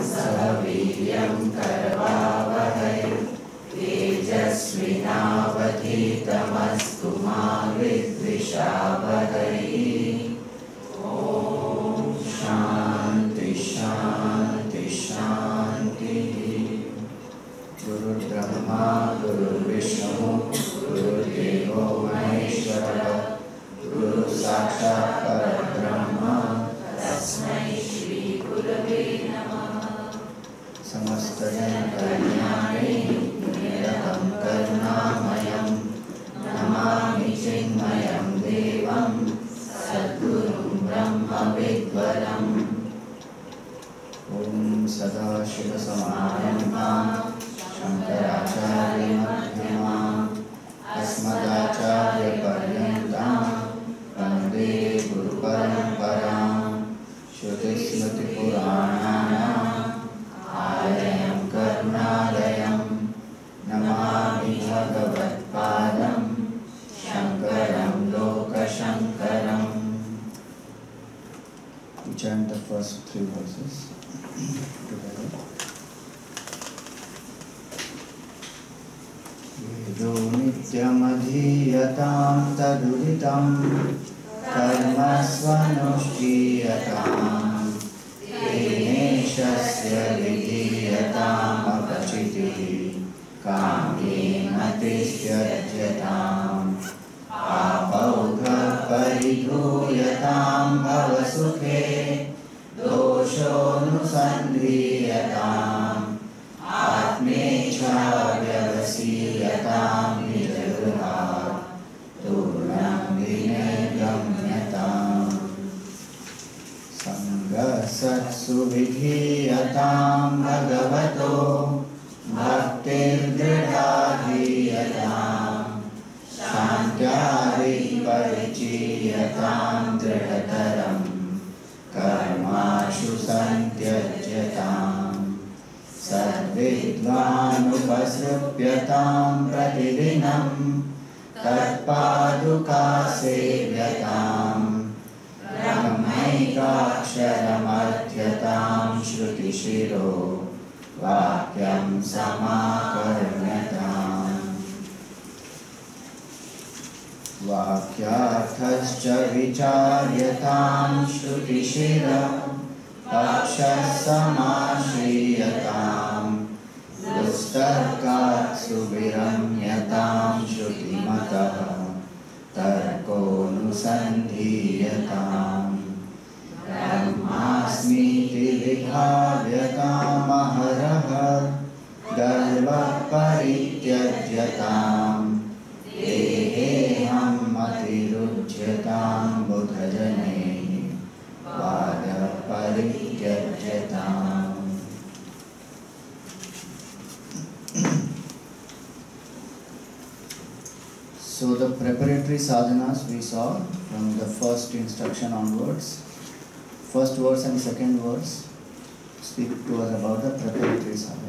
सवीर्यं करवावहै तेजस्विनावधीतमस्तु मा विद्विषावहै। ॐ शान्ति शान्ति शान्तिः। गुरुर्ब्रह्मा गुरुर्विष्णु गुरुर्देवो महेश्वरः गुरुसाक्षात् परब्रह्म तस्मै श्री गुरवे नमः। समस्तजनकल्याणे निरतं करुणामयं नमामि चिन्मयं देवं सद्गुरुं ब्रह्मविद्वरम्। ॐ सदाशिवसमारम्भां शङ्कराचार्यमध्यमाम् अस्मदाचार्यपर्यन्तां वन्दे गुरुपरम्पराम्। श्रुतिस्मृतिपुराणानाम् आलयं करुणालयं नमामि भगवत्पादं शङ्करं लोकशङ्करम्। We chant the first three verses together. वेदो नित्यमधीयतां तदुदितं कर्म स्वनुष्ठीयताम् तेनेशस्य विधीयतामपचितिः कामेन तिष्ठत्यताम् आपौघपरिधूयतां भवसुखे दोषोऽनुसन्धीयताम् आत्मेच्छा व्यवसीयतां निजगृहात् पूर्णं विनिगम्यताम् सङ्गसत्सु विधीयतां भगवतो भक्तिर्दृढाधीयताम् शान्त्यादिपरिचीयतां दृढतरम् कर्माशु सन्त्यज्यताम् सद्विद्वानुपसृप्यतां प्रतिदिनं तत्पादुकासेव्यताम् ब्रह्मैकाक्षरमध्यतां श्रुतिशिरो वाक्यं समाकर्ण्यताम् वाक्यार्थश्च विचार्यतां श्रुतिशिरो पक्षः समाश्रीयताम् दुस्तर्कात् सुविरम्यतां श्रुतिमतः तर्कोऽनुसन्धीयताम् ब्रह्मास्मीति विभाव्यतामहरः गर्वः परित्यज्यताम् देहेऽहं मतिरुज्यतां बुधजनैः वादः परित्यज्यताम्। So the preparatory sadhanas we saw from the first instruction onwards. First verse and second verse speak to us about the preparatory sadhana.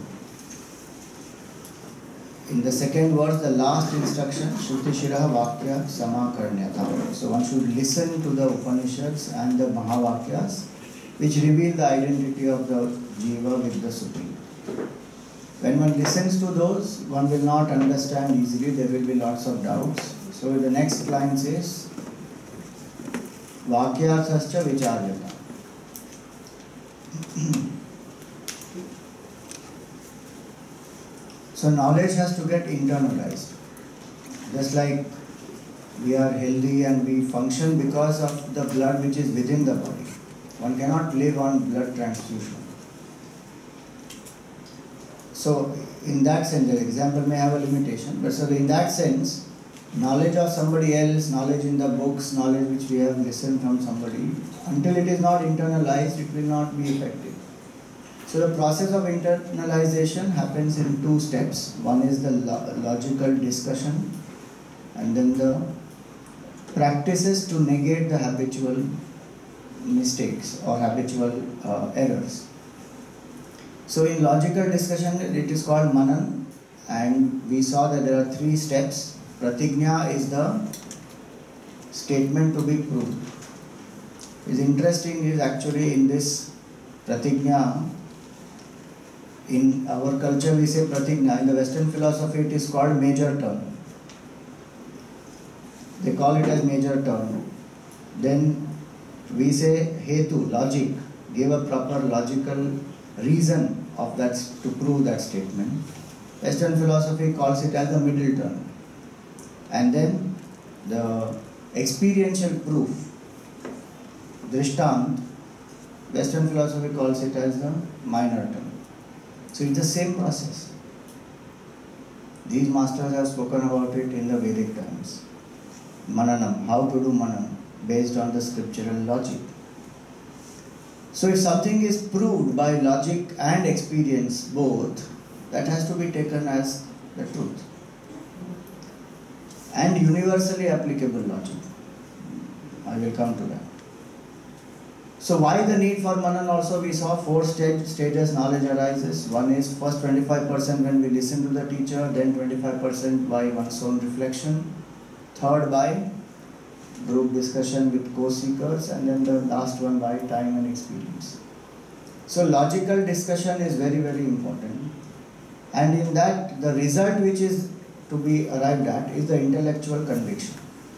In the second verse, the last instruction, Shruti Shiraha Vakya Samakarnyatam. So one should listen to the Upanishads and the Mahavakyas, which reveal the identity of the Jiva with the Supreme. When one listens to those, one will not understand easily, there will be lots of doubts. So the next line says, Vakyarthascha Vicharyata. So knowledge has to get internalized. Just like we are healthy and we function because of the blood which is within the body. One cannot live on blood transfusion. So in that sense, the example may have a limitation, but so in that sense, knowledge of somebody else, knowledge in the books, knowledge which we have listened from somebody, until it is not internalized, it will not be effective. So the process of internalization happens in two steps. One is the logical discussion, and then the practices to negate the habitual mistakes or habitual errors. So in logical discussion, it is called manan, and we saw that there are three steps. Pratignya is the statement to be proved. What is interesting is actually in this pratignya, In our culture we say pratigna. In the Western philosophy it is called major term. They call it as major term. Then we say hetu, logic. Give a proper logical reason of that to prove that statement. Western philosophy calls it as the middle term. And then the experiential proof, drishtant, Western philosophy calls it as the minor term. So it's the same process. These masters have spoken about it in the Vedic times. Mananam, how to do mananam, based on the scriptural logic. So if something is proved by logic and experience both, that has to be taken as the truth. And universally applicable logic. I will come to that. So why the need for Manan also? We saw four stages knowledge arises. One is first 25% when we listen to the teacher, then 25% by one's own reflection, third by group discussion with co-seekers, and then the last one by time and experience. So logical discussion is very, very important. And in that, the result which is to be arrived at is the intellectual conviction.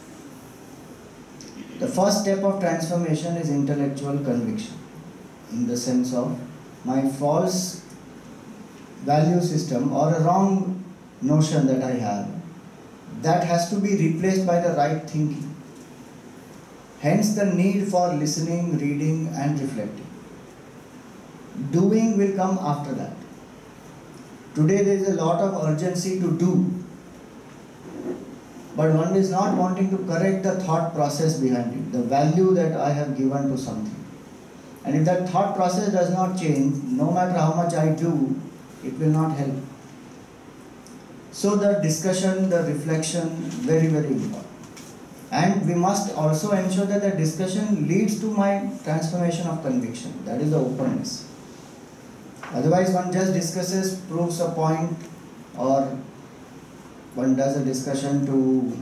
The first step of transformation is intellectual conviction, in the sense of my false value system or a wrong notion that I have, that has to be replaced by the right thinking. Hence the need for listening, reading and reflecting. Doing will come after that. Today there is a lot of urgency to do, but one is not wanting to correct the thought process behind it, the value that I have given to something. And if that thought process does not change, no matter how much I do, it will not help. So the discussion, the reflection, very, very important. And we must also ensure that the discussion leads to my transformation of conviction. That is the openness. Otherwise one just discusses, proves a point, or one does a discussion to,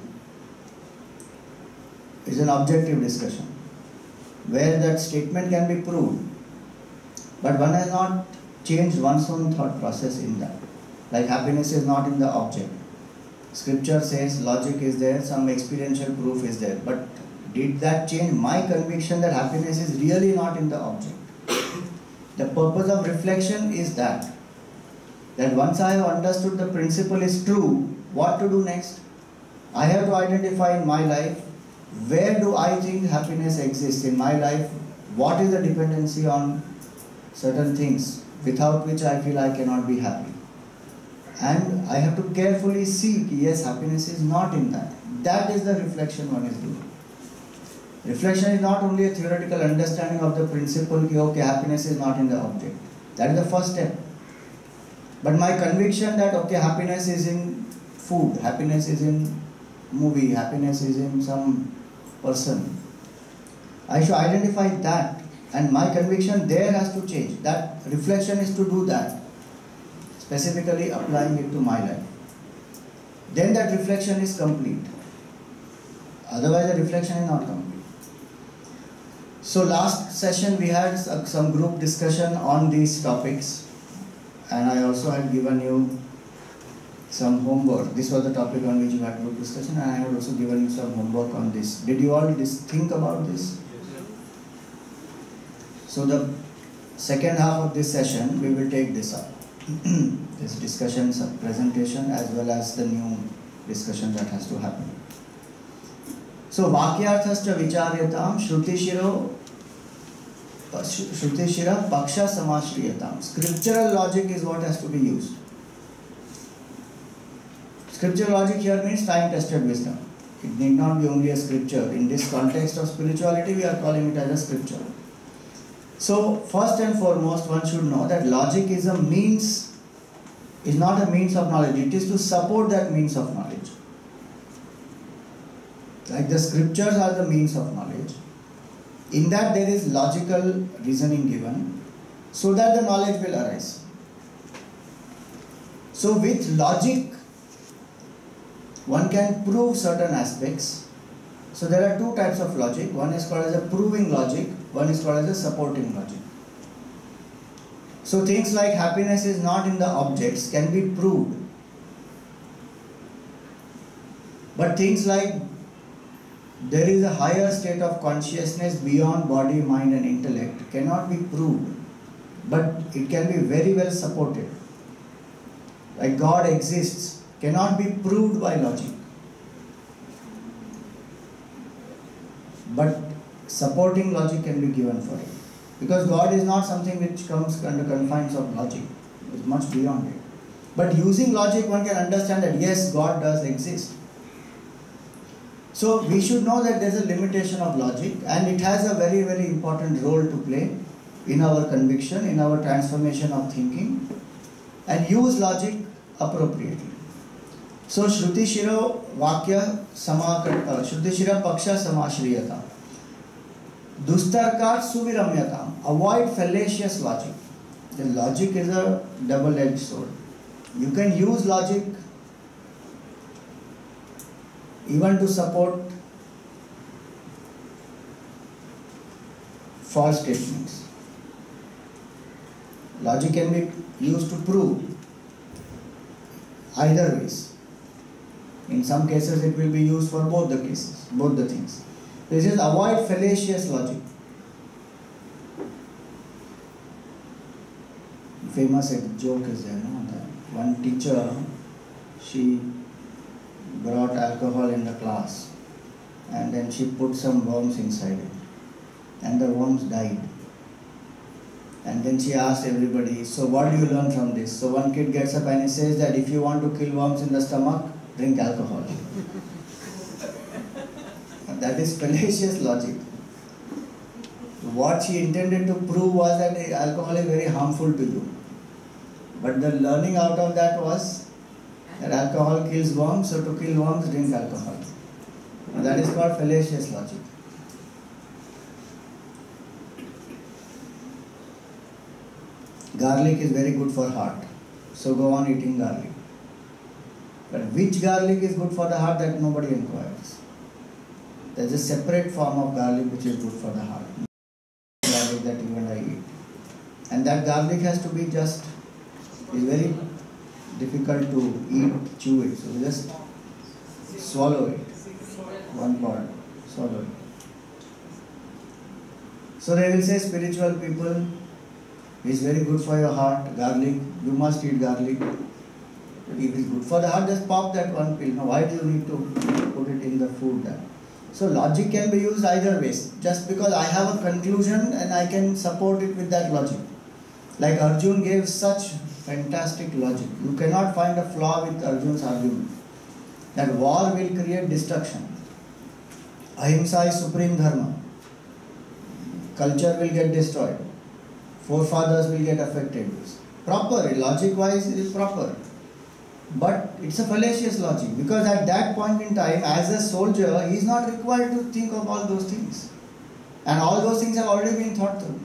is an objective discussion, where that statement can be proved, but one has not changed one's own thought process in that. Like happiness is not in the object. Scripture says logic is there, some experiential proof is there, but did that change my conviction that happiness is really not in the object? The purpose of reflection is that once I have understood the principle is true, what to do next? I have to identify in my life, where do I think happiness exists in my life? What is the dependency on certain things without which I feel I cannot be happy? And I have to carefully seek, yes, happiness is not in that. That is the reflection one is doing. Reflection is not only a theoretical understanding of the principle, okay, happiness is not in the object. That is the first step. But my conviction that, okay, happiness is in food, happiness is in movie, happiness is in some person. I should identify that, and my conviction there has to change. That reflection is to do that, specifically applying it to my life. Then that reflection is complete. Otherwise the reflection is not complete. So last session we had some group discussion on these topics, and I also had given you some homework. This was the topic on which you had group discussion, and I had also given you some homework on this. Did you all think about this? So the second half of this session we will take this up. This discussion, some presentation, as well as the new discussion that has to happen. So vakyarthascha vicharyatam shrutishira paksha samashriyatam. Scriptural logic is what has to be used. Scriptural logic here means time-tested wisdom. It need not be only a scripture. In this context of spirituality, we are calling it as a scripture. So first and foremost, one should know that logic is a means, is not a means of knowledge. It is to support that means of knowledge. Like the scriptures are the means of knowledge. In that there is logical reasoning given, so that the knowledge will arise. So with logic, one can prove certain aspects. So there are two types of logic. One is called as a proving logic, one is called as a supporting logic. So So things like happiness is not in the objects can be proved. But things like there is a higher state of consciousness beyond body, mind and intellect cannot be proved. But it can be very well supported. Like God exists cannot be proved by logic. But supporting logic can be given for it. Because God is not something which comes under confines of logic. It's much beyond it. But using logic one can understand that yes, God does exist. So we should know that there is a limitation of logic and it has a very, very important role to play in our conviction, in our transformation of thinking, and use logic appropriately. So Shruti Shiro Vakya Shruti Shira Paksha Samashriyata. Dustarkat Suviramyatam. Avoid fallacious logic. The logic is a double-edged sword. You can use logic even to support false statements. Logic can be used to prove either ways. In some cases it will be used for both the cases, both the things. This is avoid fallacious logic. Famous joke is there, no? That one teacher, she brought alcohol in the class and then she put some worms inside it and the worms died. And then she asked everybody, so what do you learn from this? So one kid gets up and he says that if you want to kill worms in the stomach, drink alcohol. That is fallacious logic. What she intended to prove was that alcohol is very harmful to you. But the learning out of that was that alcohol kills worms, so to kill worms, drink alcohol. Now that is called fallacious logic. Garlic is very good for heart, so go on eating garlic. But which garlic is good for the heart, that nobody inquires. There is a separate form of garlic which is good for the heart. Garlic that you and I eat. And that garlic has to be just, is very difficult to eat, chew it. So just swallow it. One part, swallow it. So they will say spiritual people, is very good for your heart, garlic, you must eat garlic. If it is good for the heart, just pop that one pill. Now why do you need to put it in the food then? So logic can be used either ways. Just because I have a conclusion and I can support it with that logic. Like Arjun gave such fantastic logic. You cannot find a flaw with Arjun's argument. That war will create destruction. Ahimsa is supreme dharma. Culture will get destroyed. Forefathers will get affected. Proper, logic wise it is proper. But it's a fallacious logic, because at that point in time, as a soldier, he is not required to think of all those things. And all those things have already been thought through.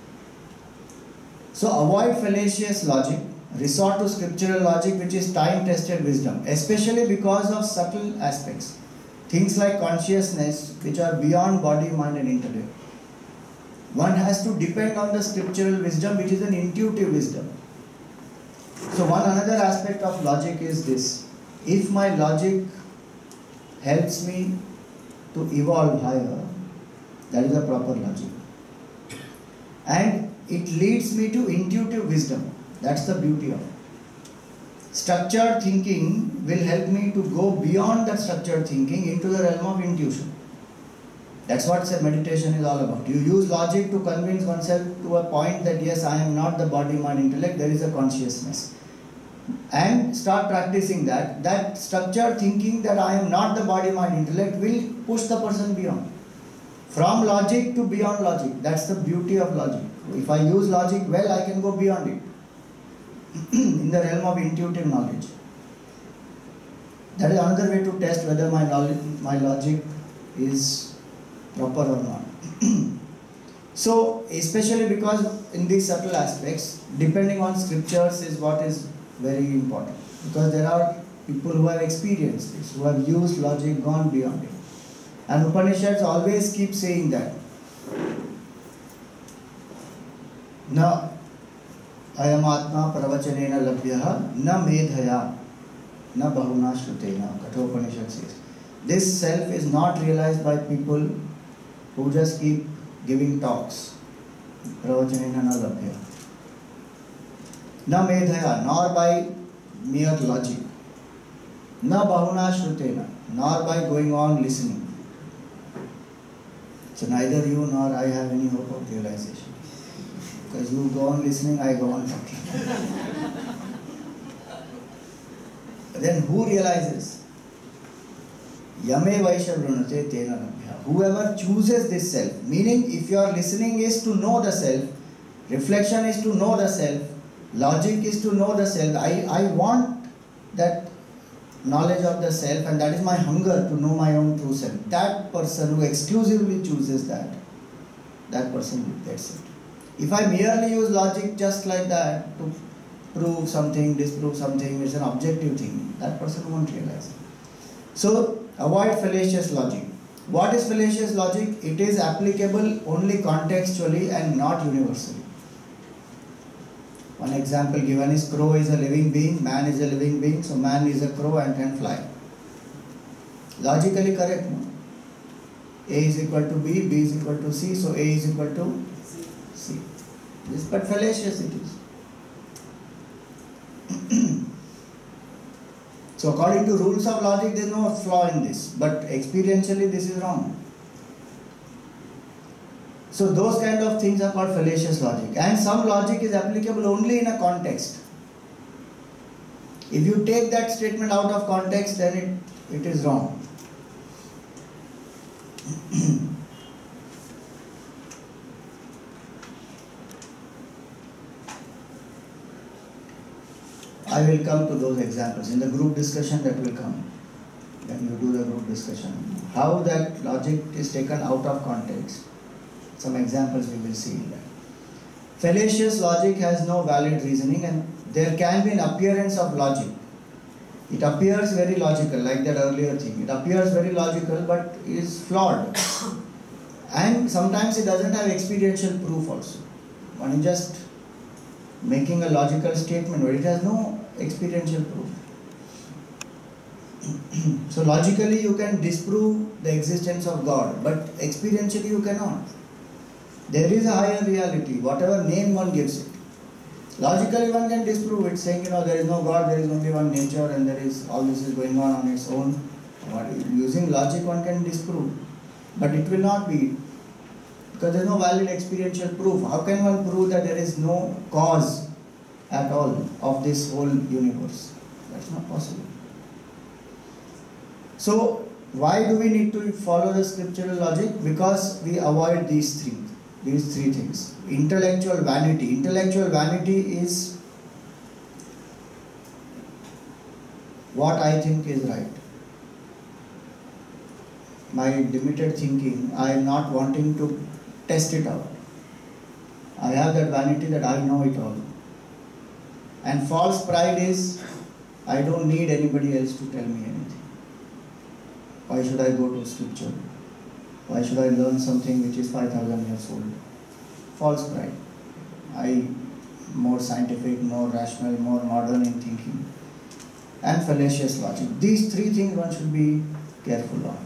So avoid fallacious logic, resort to scriptural logic, which is time-tested wisdom, especially because of subtle aspects. Things like consciousness, which are beyond body, mind and intellect. One has to depend on the scriptural wisdom, which is an intuitive wisdom. So one another aspect of logic is this. If my logic helps me to evolve higher, that is a proper logic. And it leads me to intuitive wisdom. That's the beauty of it. Structured thinking will help me to go beyond that structured thinking into the realm of intuition. That's what meditation is all about. You use logic to convince oneself to a point that yes, I am not the body, mind, intellect, there is a consciousness. And start practicing that. That structured thinking that I am not the body, mind, intellect will push the person beyond. From logic to beyond logic. That's the beauty of logic. If I use logic well, I can go beyond it. In the realm of intuitive knowledge. That is another way to test whether my logic is proper or not. So, especially because in these subtle aspects, depending on scriptures is what is very important. Because there are people who have experienced this, who have used logic, gone beyond it. And Upanishads always keep saying that. Now, Ayam atma pravachanena labhyaha na medhaya na bahuna shrutena. Kathopanishad says. This self is not realized by people who just keep giving talks. Pravachanena na labhya. Na medhaya, nor by mere logic. Na bahuna shrutena, nor by going on listening. So neither you nor I have any hope of realization. Because you go on listening, I go on talking. Then who realizes? Yame vaisha vrunate tena nabhya. Whoever chooses this self, meaning if your listening is to know the self, reflection is to know the self, logic is to know the self. I want that knowledge of the self, and that is my hunger to know my own true self. That person who exclusively chooses that person gets it. If I merely use logic just like that to prove something, disprove something, it's an objective thing, that person won't realize it. So avoid fallacious logic. What is fallacious logic? It is applicable only contextually and not universally. One example given is crow is a living being, man is a living being, so man is a crow and can fly. Logically correct, no? A is equal to B, B is equal to C, so A is equal to C. This, but fallacious it is. So according to rules of logic, there is no flaw in this, but experientially this is wrong. So those kind of things are called fallacious logic, and some logic is applicable only in a context. If you take that statement out of context, then it is wrong. I will come to those examples in the group discussion that will come. When you do the group discussion, how that logic is taken out of context. Some examples we will see in that. Fallacious logic has no valid reasoning, and there can be an appearance of logic. It appears very logical, like that earlier thing. It appears very logical, but is flawed. And sometimes it doesn't have experiential proof also. One is just making a logical statement, but it has no experiential proof. So logically you can disprove the existence of God, but experientially you cannot. There is a higher reality, whatever name one gives it. Logically one can disprove it, saying, there is no God, there is only one nature, and there is all this is going on its own. Using logic one can disprove, but it will not be, because there is no valid experiential proof. How can one prove that there is no cause at all of this whole universe? That's not possible. So why do we need to follow the scriptural logic? Because we avoid these three things. Intellectual vanity. Intellectual vanity is what I think is right. My limited thinking, I am not wanting to test it out. I have that vanity that I know it all. And false pride is, I don't need anybody else to tell me anything. Why should I go to scripture? Why should I learn something which is 5,000 years old? False pride. I more scientific, more rational, more modern in thinking. And fallacious logic. These three things one should be careful of.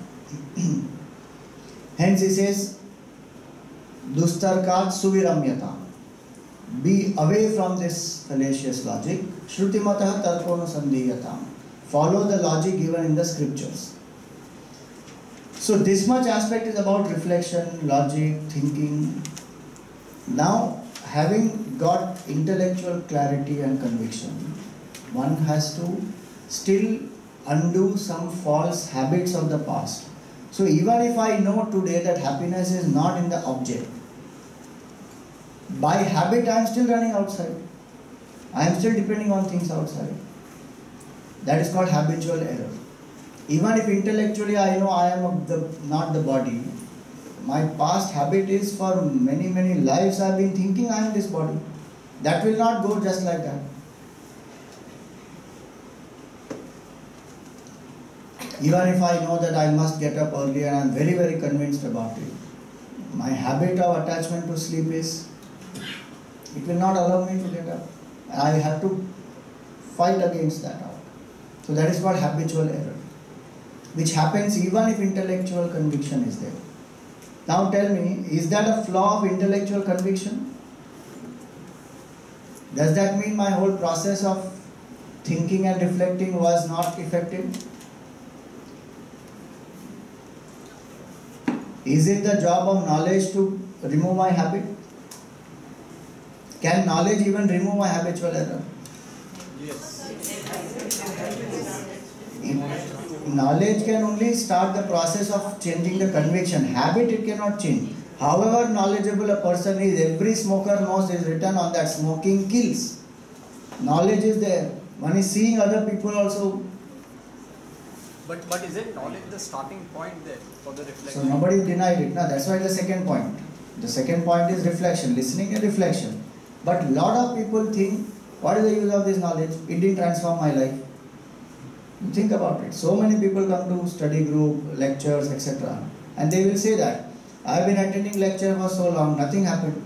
Hence he says, Dustarkat suviramyata. Be away from this fallacious logic. Shrutimataha tarkono sandhiyatam. Follow the logic given in the scriptures. So this much aspect is about reflection, logic, thinking. Now, having got intellectual clarity and conviction, one has to still undo some false habits of the past. So even if I know today that happiness is not in the object, by habit I am still running outside. I am still depending on things outside. That is called habitual error. Even if intellectually I know I am not the body, my past habit is for many lives I have been thinking I am this body. That will not go just like that. Even if I know that I must get up early and I am very convinced about it, my habit of attachment to sleep is, it will not allow me to get up. I have to fight against that out. So that is called habitual error, which happens even if intellectual conviction is there. Now tell me, is that a flaw of intellectual conviction? Does that mean my whole process of thinking and reflecting was not effective? Is it the job of knowledge to remove my habit? Can knowledge even remove my habitual error? Yes. Knowledge can only start the process of changing the conviction. Habit it cannot change. However knowledgeable a person is, every smoker knows is written on that smoking kills. Knowledge is there. One is seeing other people also. But isn't knowledge the starting point there for the reflection? So nobody denied it. No, that's why the second point. The second point is reflection, listening and reflection. But lot of people think, what is the use of this knowledge? It didn't transform my life. Think about it. So many people come to study group, lectures, etc. And they will say that, I have been attending lecture for so long, nothing happened.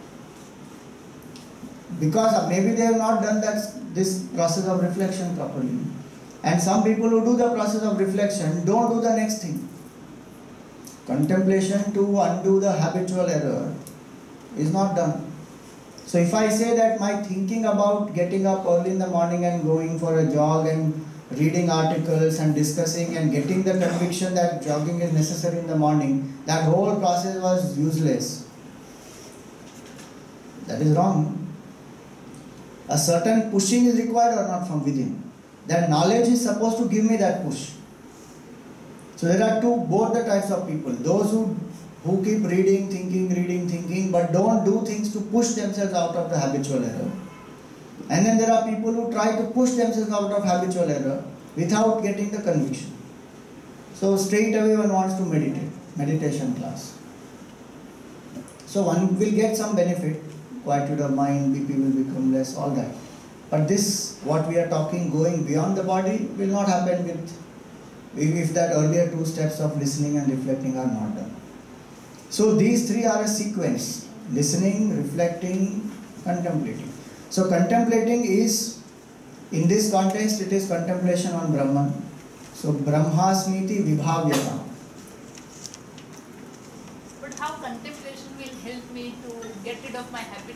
Because maybe they have not done this process of reflection properly. And some people who do the process of reflection don't do the next thing. Contemplation to undo the habitual error is not done. So if I say that my thinking about getting up early in the morning and going for a jog and reading articles and discussing and getting the conviction that jogging is necessary in the morning, that whole process was useless. That is wrong. A certain pushing is required or not from within. That knowledge is supposed to give me that push. So there are both the types of people. Those who keep reading, thinking, but don't do things to push themselves out of the habitual error. And then there are people who try to push themselves out of habitual error without getting the conviction. So straight away one wants to meditate, meditation class. So one will get some benefit, quietude of mind, BP will become less, all that. But this, what we are talking, going beyond the body, will not happen if that earlier two steps of listening and reflecting are not done. So these three are a sequence: listening, reflecting, contemplating. So contemplating is, in this context, it is contemplation on Brahman. So Brahmasmiti vibhavyata. But how contemplation will help me to get rid of my habit?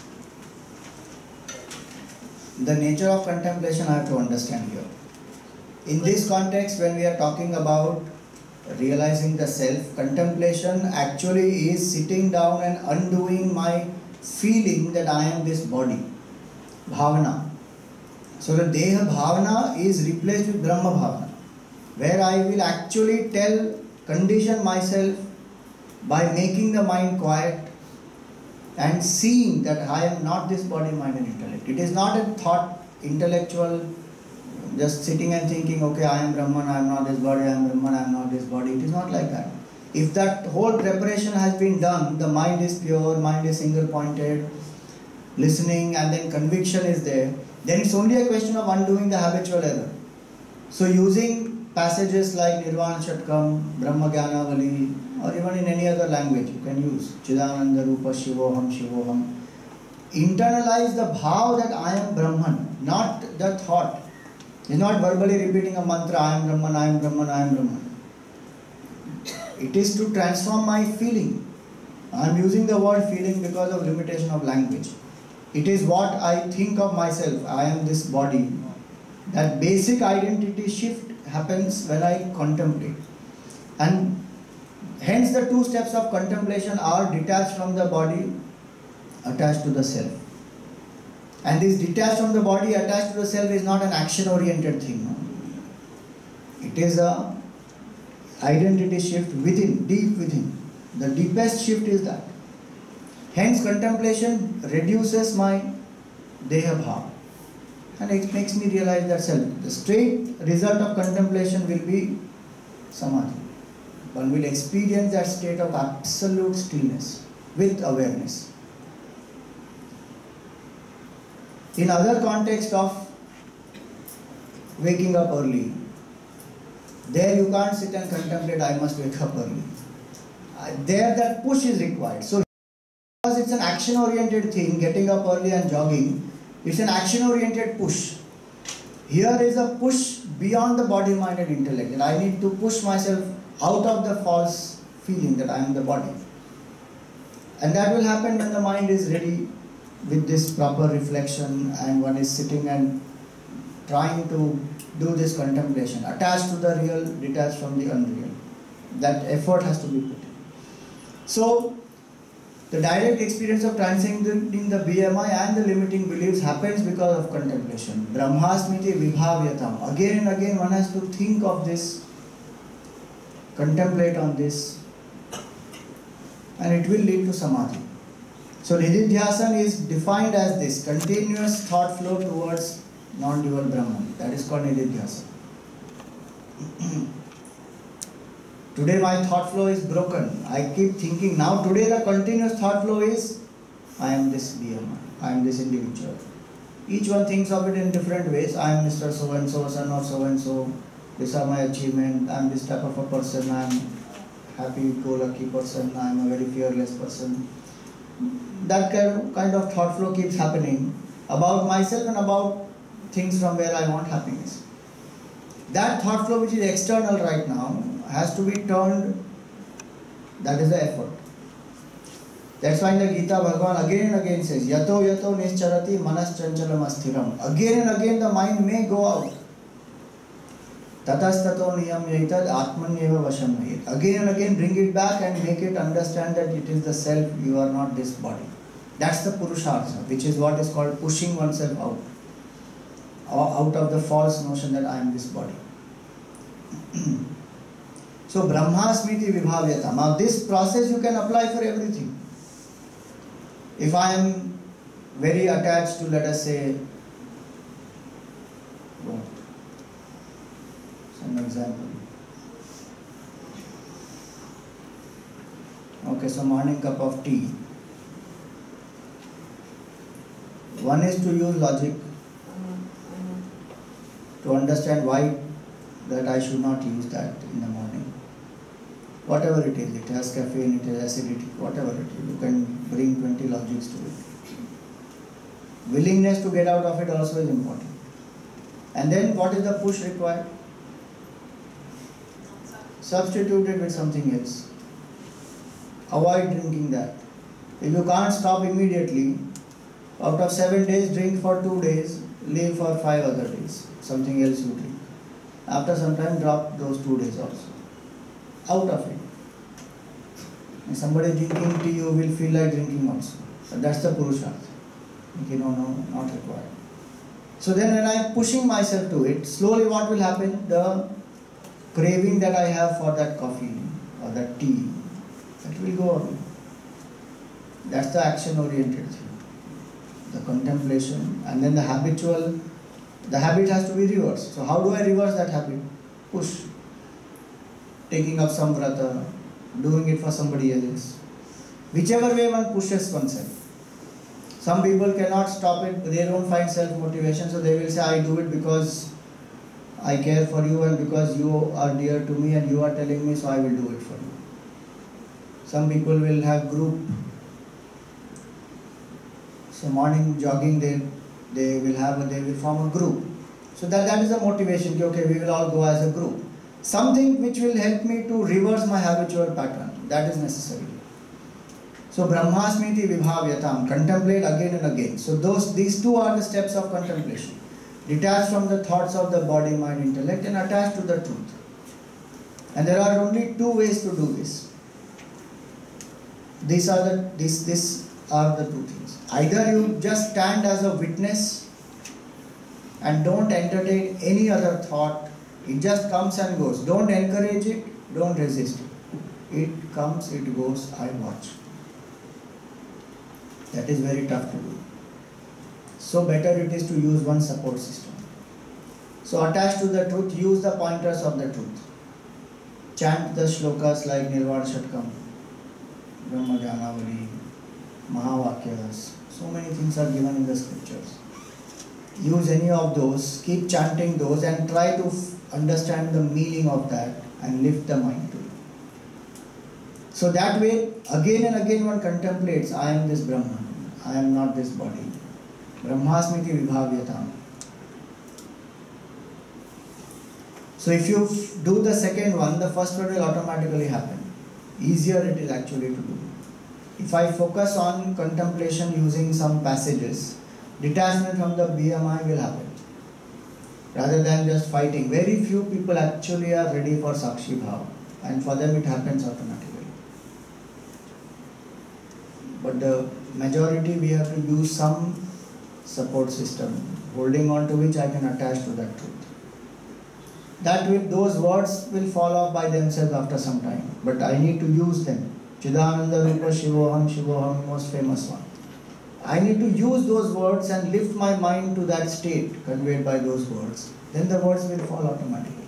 The nature of contemplation I have to understand here. In this context, when we are talking about realizing the self, contemplation actually is sitting down and undoing my feeling that I am this body. Bhavana. So the Deha Bhavana is replaced with Brahma Bhavana, where I will actually condition myself by making the mind quiet and seeing that I am not this body, mind and intellect. It is not a thought, intellectual, just sitting and thinking, okay, I am Brahman, I am not this body, I am Brahman, I am not this body. It is not like that. If that whole preparation has been done, the mind is pure, mind is single pointed, listening, and then conviction is there, then it's only a question of undoing the habitual error. So using passages like Nirvana Shatkam, Brahma Gyanavali, or even in any other language you can use, Chidananda Rupa Shivoham Shivoham, internalize the bhav that I am Brahman, not the thought. It's not verbally repeating a mantra, I am Brahman, I am Brahman, I am Brahman. It is to transform my feeling. I am using the word feeling because of limitation of language. It is what I think of myself, I am this body. That basic identity shift happens when I contemplate. And hence the two steps of contemplation are detached from the body, attached to the self. And this detached from the body, attached to the self is not an action-oriented thing. No? It is a identity shift within, deep within. The deepest shift is that. Hence contemplation reduces my Deha Bhav. And it makes me realize that self. The straight result of contemplation will be Samadhi. One will experience that state of absolute stillness with awareness. In other context of waking up early, there you can't sit and contemplate, I must wake up early. There that push is required. So because it's an action-oriented thing, getting up early and jogging, It's an action-oriented push. Here is a push beyond the body, mind and intellect. And I need to push myself out of the false feeling that I am the body. And that will happen when the mind is ready with this proper reflection and one is sitting and trying to do this contemplation, attached to the real, detached from the unreal. That effort has to be put in. So, the direct experience of transcending the BMI and the limiting beliefs happens because of contemplation. Brahmasmiti vibhavyatam. Again and again one has to think of this, contemplate on this, and it will lead to samadhi. So nididhyasana is defined as this continuous thought flow towards non-dual Brahman. That is called nididhyasana. Today my thought flow is broken. I keep thinking now. Today the continuous thought flow is I am this BMI, I am this individual. Each one thinks of it in different ways. I am Mr. So and so, son of so and so. These are my achievements. I am this type of a person. I am happy-go-lucky person. I am a very fearless person. That kind of thought flow keeps happening about myself and about things from where I want happiness. That thought flow which is external right now has to be turned, that is the effort. That's why in the Gita Bhagavan again and again says, Yato yato nischarati manas chanchalam asthiram. Again and again the mind may go out. Tatastato niyam yaitad atmanyeva vasham nayet. Again and again bring it back and make it understand that it is the self, you are not this body. That's the Purushartha, which is what is called pushing oneself out of the false notion that I am this body. So Brahmasmiti vibhavyata. Now this process you can apply for everything. If I am very attached to, let us say, some example. Okay, so morning cup of tea. One is to use logic to understand why that I should not use that in the morning. Whatever it is, it has caffeine, it has acidity, whatever it is, you can bring 20 logics to it. Willingness to get out of it also is important. And then what is the push required? Substitute it with something else. Avoid drinking that. If you can't stop immediately, out of 7 days, drink for 2 days, leave for 5 other days. Something else you drink. After some time, drop those 2 days also. Out of it. And somebody drinking tea, you will feel like drinking also. But that's the Purushartha. Okay, no, not required. So then when I am pushing myself to it, slowly what will happen? The craving that I have for that coffee or that tea, that will go away. That's the action-oriented thing. The contemplation, and then the habit has to be reversed. So how do I reverse that habit? Push. Taking up some vrata, doing it for somebody else. Whichever way one pushes oneself. Some people cannot stop it, they don't find self-motivation, so they will say, I do it because I care for you and because you are dear to me and you are telling me, so I will do it for you. Some people will have group. So morning jogging, they will form a group. So that is the motivation. Okay, we will all go as a group. Something which will help me to reverse my habitual pattern. That is necessary. So Brahmasmiti vibhavyatam, contemplate again and again. So these two are the steps of contemplation. Detached from the thoughts of the body, mind, intellect, and attached to the truth. And there are only 2 ways to do this. These are the 2 things. Either you just stand as a witness and don't entertain any other thought. It just comes and goes. Don't encourage it, don't resist it. It comes, it goes, I watch. That is very tough to do. So better it is to use one support system. So attached to the truth, use the pointers of the truth. Chant the shlokas like Nirvana Shatkam, Brahma Dhyanavali, Mahavakyas. So many things are given in the scriptures. Use any of those, keep chanting those and try to understand the meaning of that and lift the mind to it. So that way, again and again one contemplates, I am this Brahman, I am not this body. Brahmasmiti vibhavyatam. So if you do the second one, the first one will automatically happen. Easier it is actually to do. If I focus on contemplation using some passages, detachment from the BMI will happen. Rather than just fighting. Very few people actually are ready for Sakshi Bhava, and for them it happens automatically. But the majority, we have to use some support system, holding on to which I can attach to that truth. Those words will fall off by themselves after some time, but I need to use them. Chidananda Rupa Shivoham, Shivoham, most famous one. I need to use those words and lift my mind to that state conveyed by those words. Then the words will fall automatically.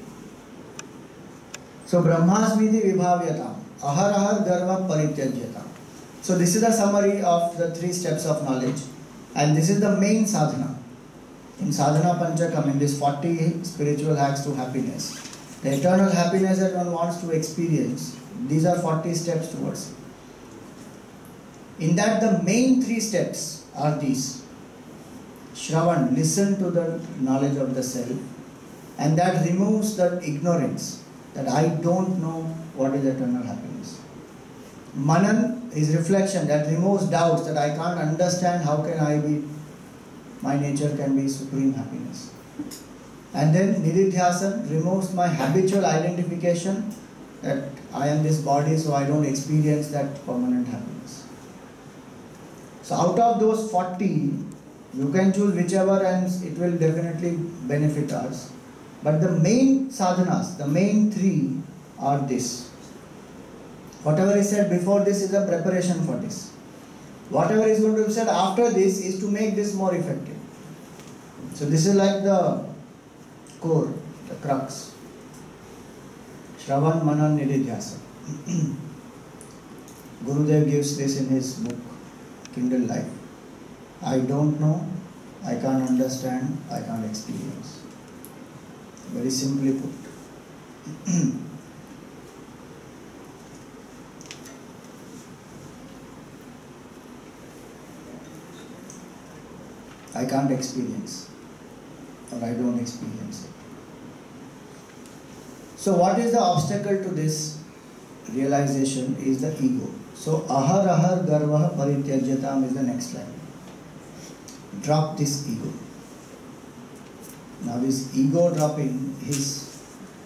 So Brahmasmiti vibhavyatam, ahar garva parityajyatam. So this is a summary of the 3 steps of knowledge, and this is the main sadhana. In Sadhana Panchkam, in this 40 spiritual hacks to happiness, the eternal happiness that one wants to experience, these are 40 steps towards it. In that, the main 3 steps are these. Shravan, listen to the knowledge of the self, and that removes the ignorance that I don't know what is eternal happiness. Manan is reflection that removes doubts that I can't understand how can I be, my nature can be supreme happiness. And then Nididhyasan removes my habitual identification that I am this body, so I don't experience that permanent happiness. So out of those 40, you can choose whichever and it will definitely benefit us. But the main sadhanas, the main 3 are this. Whatever is said before this is a preparation for this. Whatever is going to be said after this is to make this more effective. So this is like the core, the crux. Shravan, Manan, Nididhyasa. Gurudev gives this in his book, Kindle Life. I don't know, I can't understand, I can't experience. Very simply put. I can't experience, or I don't experience it. So what is the obstacle to this realization is the ego. So ahar garvah parityajyatam is the next line. Drop this ego. Now this ego dropping is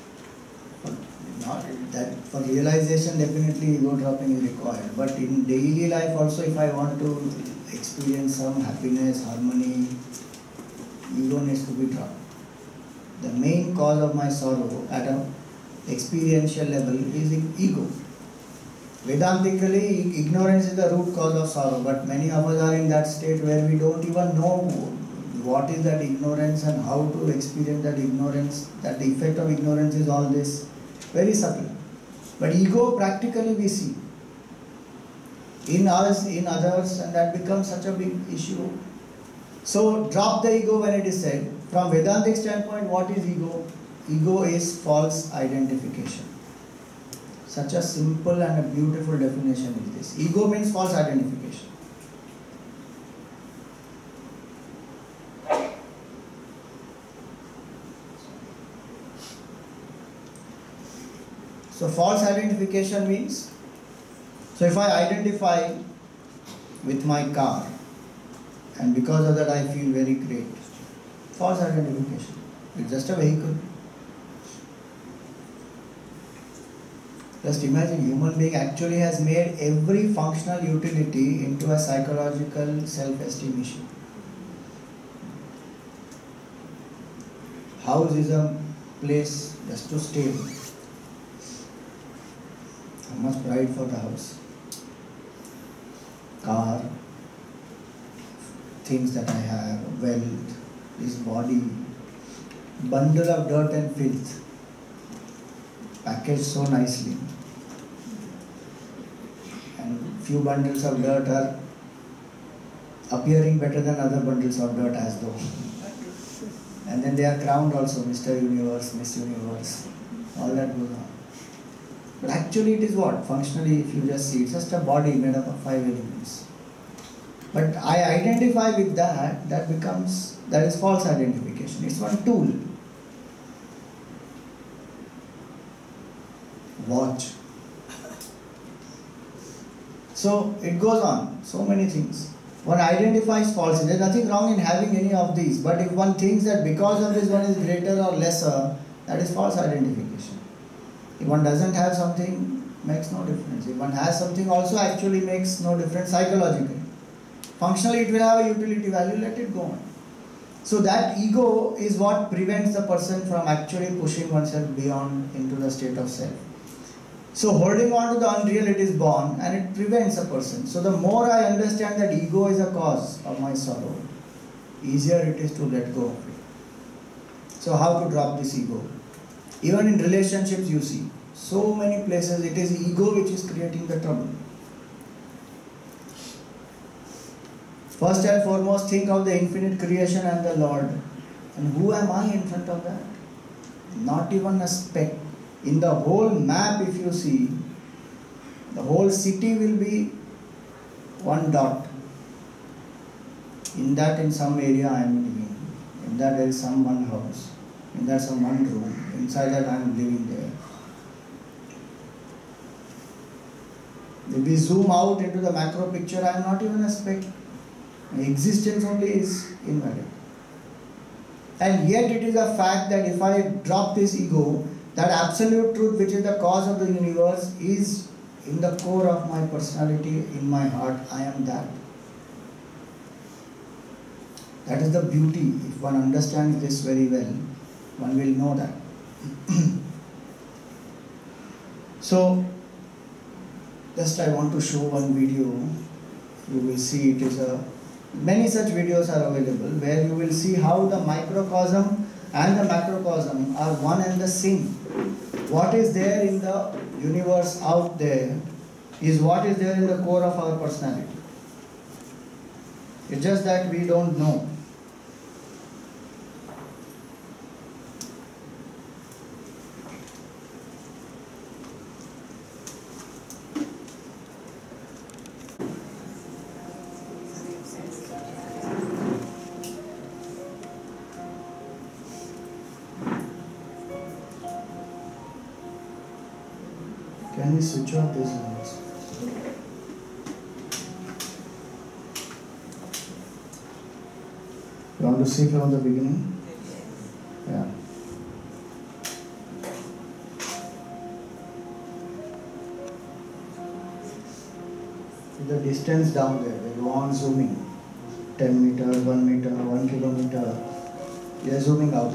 not that for realization, definitely ego dropping is required. But in daily life also, if I want to experience some happiness, harmony, ego needs to be dropped. The main cause of my sorrow at an experiential level is ego. Vedantically, ignorance is the root cause of sorrow, but many of us are in that state where we don't even know what is that ignorance and how to experience that ignorance, that the effect of ignorance is all this. Very subtle. But ego practically we see. In us, in others, and that becomes such a big issue. So drop the ego when it is said. From Vedantic standpoint, what is ego? Ego is false identification. Such a simple and a beautiful definition is this. Ego means false identification. So false identification means, so if I identify with my car and because of that I feel very great, false identification. It's just a vehicle. Just imagine, human being actually has made every functional utility into a psychological self-esteem issue. House is a place just to stay. How much pride for the house. Car, things that I have, wealth, this body, bundle of dirt and filth, packaged so nicely. And few bundles of dirt are appearing better than other bundles of dirt as though. And then they are crowned also, Mr. Universe, Miss Universe, all that goes on. But actually it is what? Functionally, if you just see, it's just a body made up of 5 elements. But I identify with that, that is false identification. It's one tool. Watch. So it goes on, so many things. One identifies falsely. There's nothing wrong in having any of these, but if one thinks that because of this one is greater or lesser, that is false identification. If one doesn't have something, makes no difference. If one has something, also actually makes no difference psychologically. Functionally, it will have a utility value, let it go on. So that ego is what prevents the person from actually pushing oneself beyond into the state of self. So holding on to the unreal, it is born and it prevents a person. So the more I understand that ego is a cause of my sorrow, easier it is to let go of it. So how to drop this ego? Even in relationships you see, so many places it is ego which is creating the trouble. First and foremost, think of the infinite creation and the Lord. And who am I in front of that? Not even a speck. In the whole map, if you see, the whole city will be one dot. In that, in some area I am living. In that there is some one house. In that some one room. Inside that I am living there. If we zoom out into the macro picture, I am not even a speck. My existence only is invalid. And yet it is a fact that if I drop this ego, that absolute truth which is the cause of the universe is in the core of my personality, in my heart. I am that. That is the beauty. If one understands this very well, one will know that. So, just I want to show one video. You will see it is many such videos are available where you will see how the microcosm and the macrocosm are one and the same. What is there in the universe out there is what is there in the core of our personality. It's just that we don't know. Can we switch off these lights? You want to see from the beginning? Yeah. See the distance down there, they go on zooming. 10 meters, 1 meter, 1 kilometer. They are zooming out.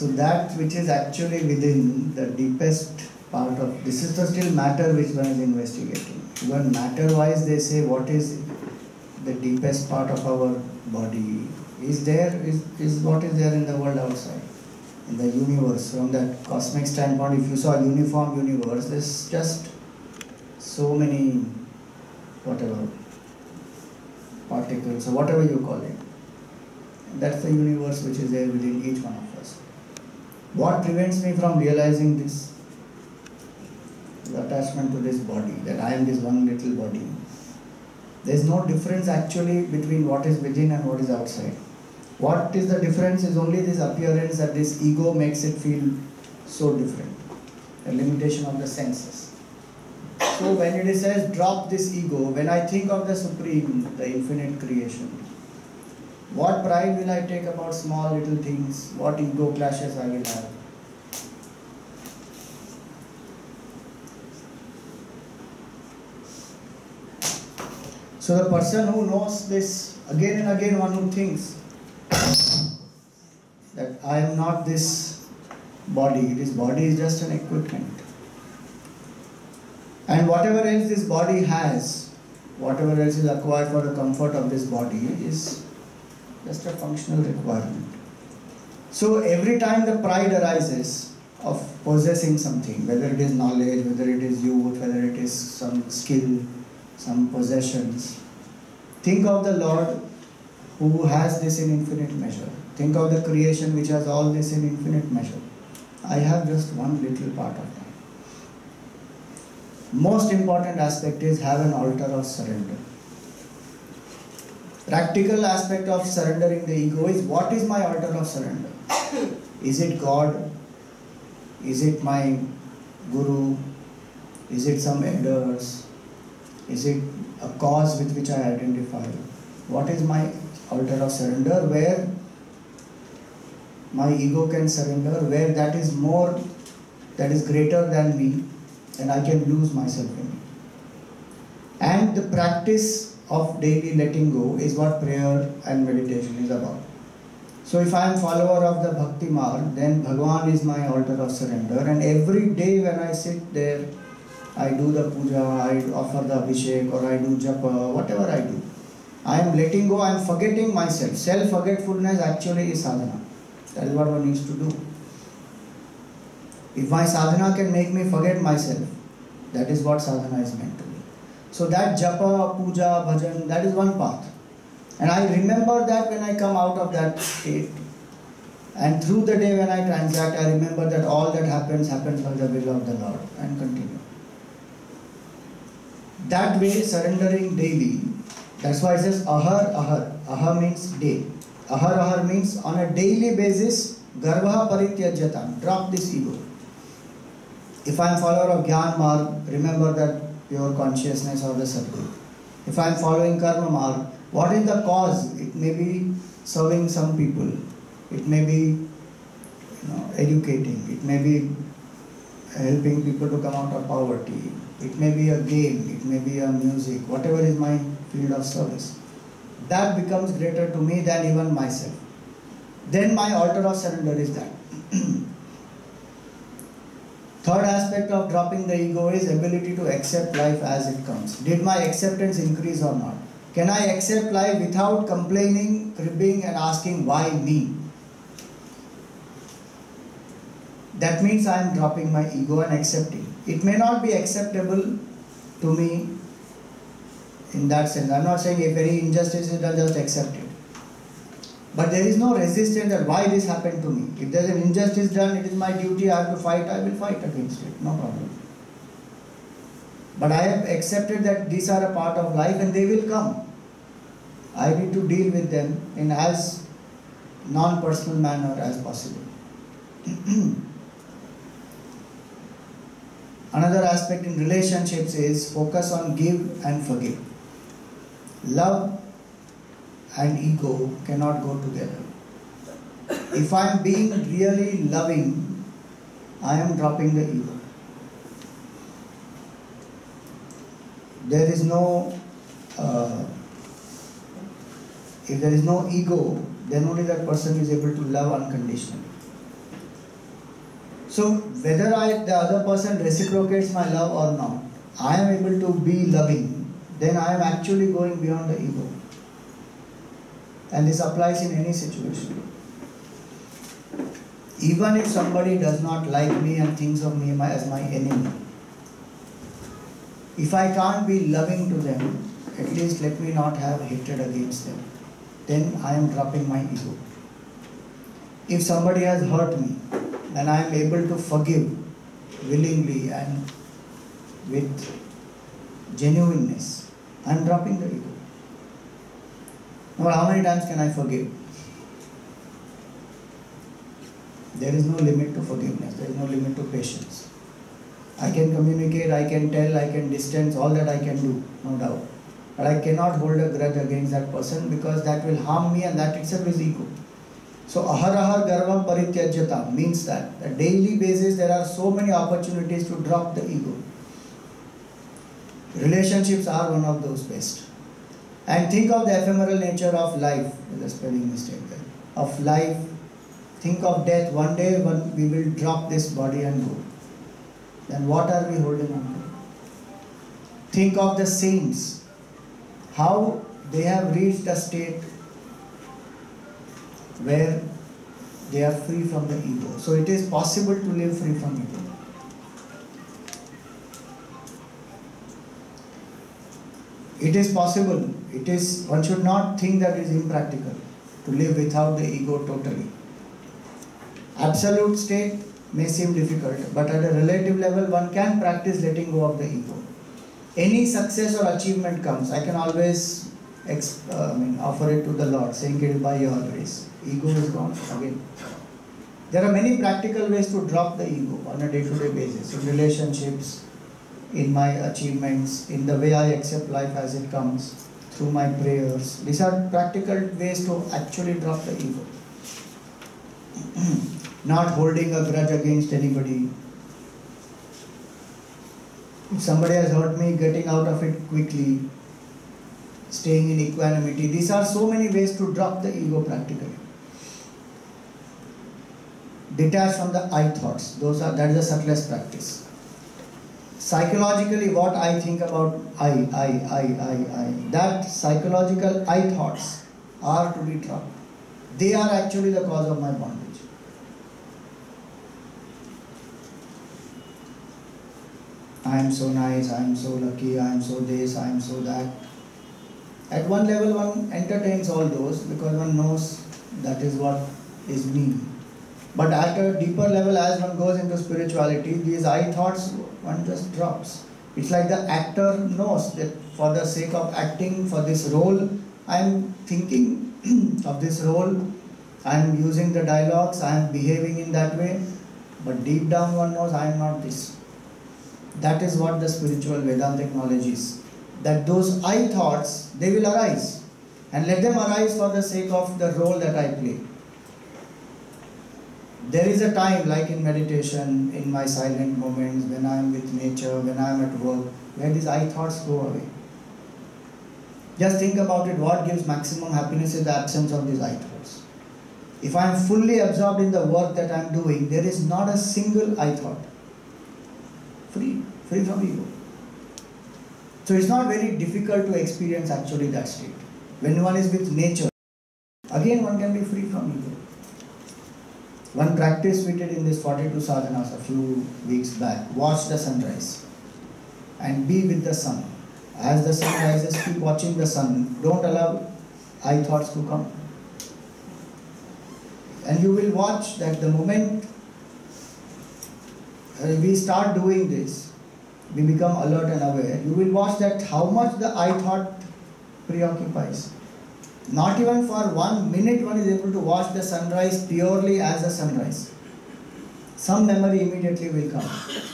So that which is actually within the deepest part of, this is the still matter which one is investigating. Even matter wise they say what is the deepest part of our body is what is there in the world outside, in the universe. From that cosmic standpoint, if you saw a uniform universe, there's just so many whatever particles or whatever you call it. That's the universe which is there within each one of us. What prevents me from realizing this? The attachment to this body, that I am this one little body. There is no difference actually between what is within and what is outside. What is the difference is only this appearance that this ego makes it feel so different. A limitation of the senses. So when it says drop this ego, when I think of the Supreme, the infinite creation, what pride will I take about small little things? What ego clashes I will have? So the person who knows this, again and again one who thinks that I am not this body is just an equipment. And whatever else this body has, whatever else is acquired for the comfort of this body is just a functional requirement. So every time the pride arises of possessing something, whether it is knowledge, whether it is youth, whether it is some skill, some possessions, think of the Lord who has this in infinite measure. Think of the creation which has all this in infinite measure. I have just one little part of that. Most important aspect is have an altar of surrender. Practical aspect of surrendering the ego is, what is my altar of surrender? Is it God? Is it my Guru? Is it some elders? Is it a cause with which I identify? What is my altar of surrender, where my ego can surrender, where that is more, that is greater than me, and I can lose myself in it. And the practice of daily letting go is what prayer and meditation is about. So if I am follower of the Bhakti Marg, then Bhagwan is my altar of surrender, and every day when I sit there, I do the puja, I offer the abhishek, or I do japa, whatever I do, I am letting go, I am forgetting myself. Self-forgetfulness actually is sadhana. That is what one needs to do. If my sadhana can make me forget myself, that is what sadhana is meant to be. So that japa, puja, bhajan, that is one path. And I remember that when I come out of that state. And through the day when I transact, I remember that all that happens by the will of the Lord, and continue. That way, surrendering daily, that's why it says ahar, ahar. Ahar means day. Ahar, ahar means on a daily basis, garvaha parityajyatam, drop this ego. If I am follower of Gyan Marg, remember that pure consciousness of the Sadguru. If I am following Karma Marg, what is the cause? It may be serving some people. It may be educating. It may be helping people to come out of poverty. It may be a game. It may be a music. Whatever is my field of service. That becomes greater to me than even myself. Then my altar of surrender is that. Third aspect of dropping the ego is ability to accept life as it comes. Did my acceptance increase or not? Can I accept life without complaining, cribbing, and asking why me? That means I am dropping my ego and accepting. It may not be acceptable to me in that sense. I am not saying if any injustice is done, just accept it. But there is no resistance that why this happened to me. If there is an injustice done, it is my duty, I have to fight, I will fight against it, no problem. But I have accepted that these are a part of life and they will come. I need to deal with them in as non-personal manner as possible. Another aspect in relationships is focus on give and forgive. Love and ego cannot go together. If I am being really loving, I am dropping the ego. There is no, if there is no ego, then only that person is able to love unconditionally. So whether the other person reciprocates my love or not, I am able to be loving, then I am actually going beyond the ego. And this applies in any situation. Even if somebody does not like me and thinks of me as my enemy, if I can't be loving to them, at least let me not have hatred against them. Then I am dropping my ego. If somebody has hurt me, and I am able to forgive willingly and with genuineness, I am dropping the ego. Now, how many times can I forgive? There is no limit to forgiveness, there is no limit to patience. I can communicate, I can tell, I can distance, all that I can do, no doubt. But I cannot hold a grudge against that person because that will harm me and that itself is ego. So aharaha garvam parityajyata means that on a daily basis there are so many opportunities to drop the ego. Relationships are one of those best. And think of the ephemeral nature of life, with a spelling mistake there, of life. Think of death, one day when we will drop this body and go. Then what are we holding on to? Think of the saints, how they have reached a state where they are free from the ego. So it is possible to live free from ego. It is possible. One should not think that it is impractical to live without the ego totally. Absolute state may seem difficult, but at a relative level one can practice letting go of the ego. Any success or achievement comes, I can always offer it to the Lord, saying it is by your grace. Ego is gone again. There are many practical ways to drop the ego on a day-to-day basis, in relationships, in my achievements, in the way I accept life as it comes, through my prayers. These are practical ways to actually drop the ego. Not holding a grudge against anybody. If somebody has hurt me, getting out of it quickly, staying in equanimity. These are so many ways to drop the ego practically. Detach from the I thoughts. That is the subtlest practice. Psychologically, what I think about I. That psychological I thoughts are to be dropped. They are actually the cause of my bondage. I am so nice, I am so lucky, I am so this, I am so that. At one level one entertains all those because one knows that is what is me. But at a deeper level, as one goes into spirituality, these I thoughts one just drops. It's like the actor knows that for the sake of acting for this role, I am thinking of this role, I am using the dialogues, I am behaving in that way, but deep down one knows I am not this. That is what the spiritual Vedantic knowledge is. That those I thoughts, they will arise. And let them arise for the sake of the role that I play. There is a time, like in meditation, in my silent moments, when I am with nature, when I am at work, where these I thoughts go away. Just think about it, what gives maximum happiness is the absence of these I thoughts. If I am fully absorbed in the work that I am doing, there is not a single I thought. Free from ego. So it's not very difficult to experience actually that state. When one is with nature, again one can be free from ego. One practice we did in this 42 sadhanas a few weeks back. Watch the sunrise and be with the sun. As the sun rises, keep watching the sun. Don't allow I thoughts to come. And you will watch that the moment we start doing this, we become alert and aware. You will watch that how much the I thought preoccupies. Not even for 1 minute one is able to watch the sunrise purely as a sunrise. Some memory immediately will come.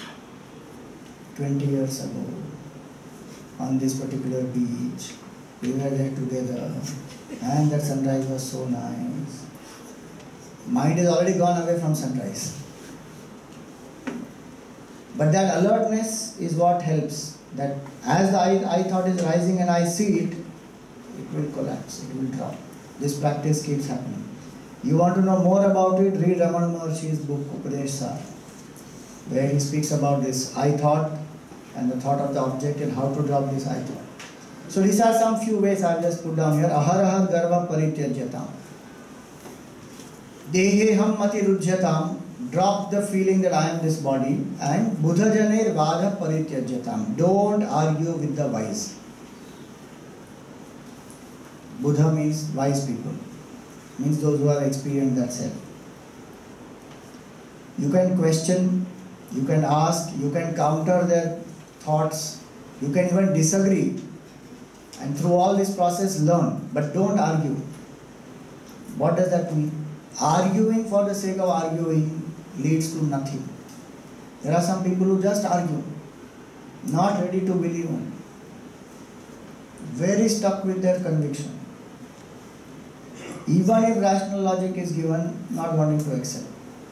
20 years ago, on this particular beach, we were there together, and that sunrise was so nice. Mind is already gone away from sunrise. But that alertness is what helps. That as the I thought is rising and I see it, it will collapse, it will drop. This practice keeps happening. You want to know more about it, read Ramana Maharshi's book, Upadeshsar. where he speaks about this I thought and the thought of the object and how to drop this I thought. So these are some few ways I've just put down here. Aharaha garva parityajyatam. Deheham mati rujyatam. Drop the feeling that I am this body. And buddhajaner vada parityajyatam. Don't argue with the wise. Buddha means wise people. Means those who have experienced that self. You can question, you can ask, you can counter their thoughts, you can even disagree. And through all this process learn, but don't argue. What does that mean? Arguing for the sake of arguing leads to nothing. There are some people who just argue, not ready to believe one, very stuck with their conviction. Even if rational logic is given, not wanting to accept.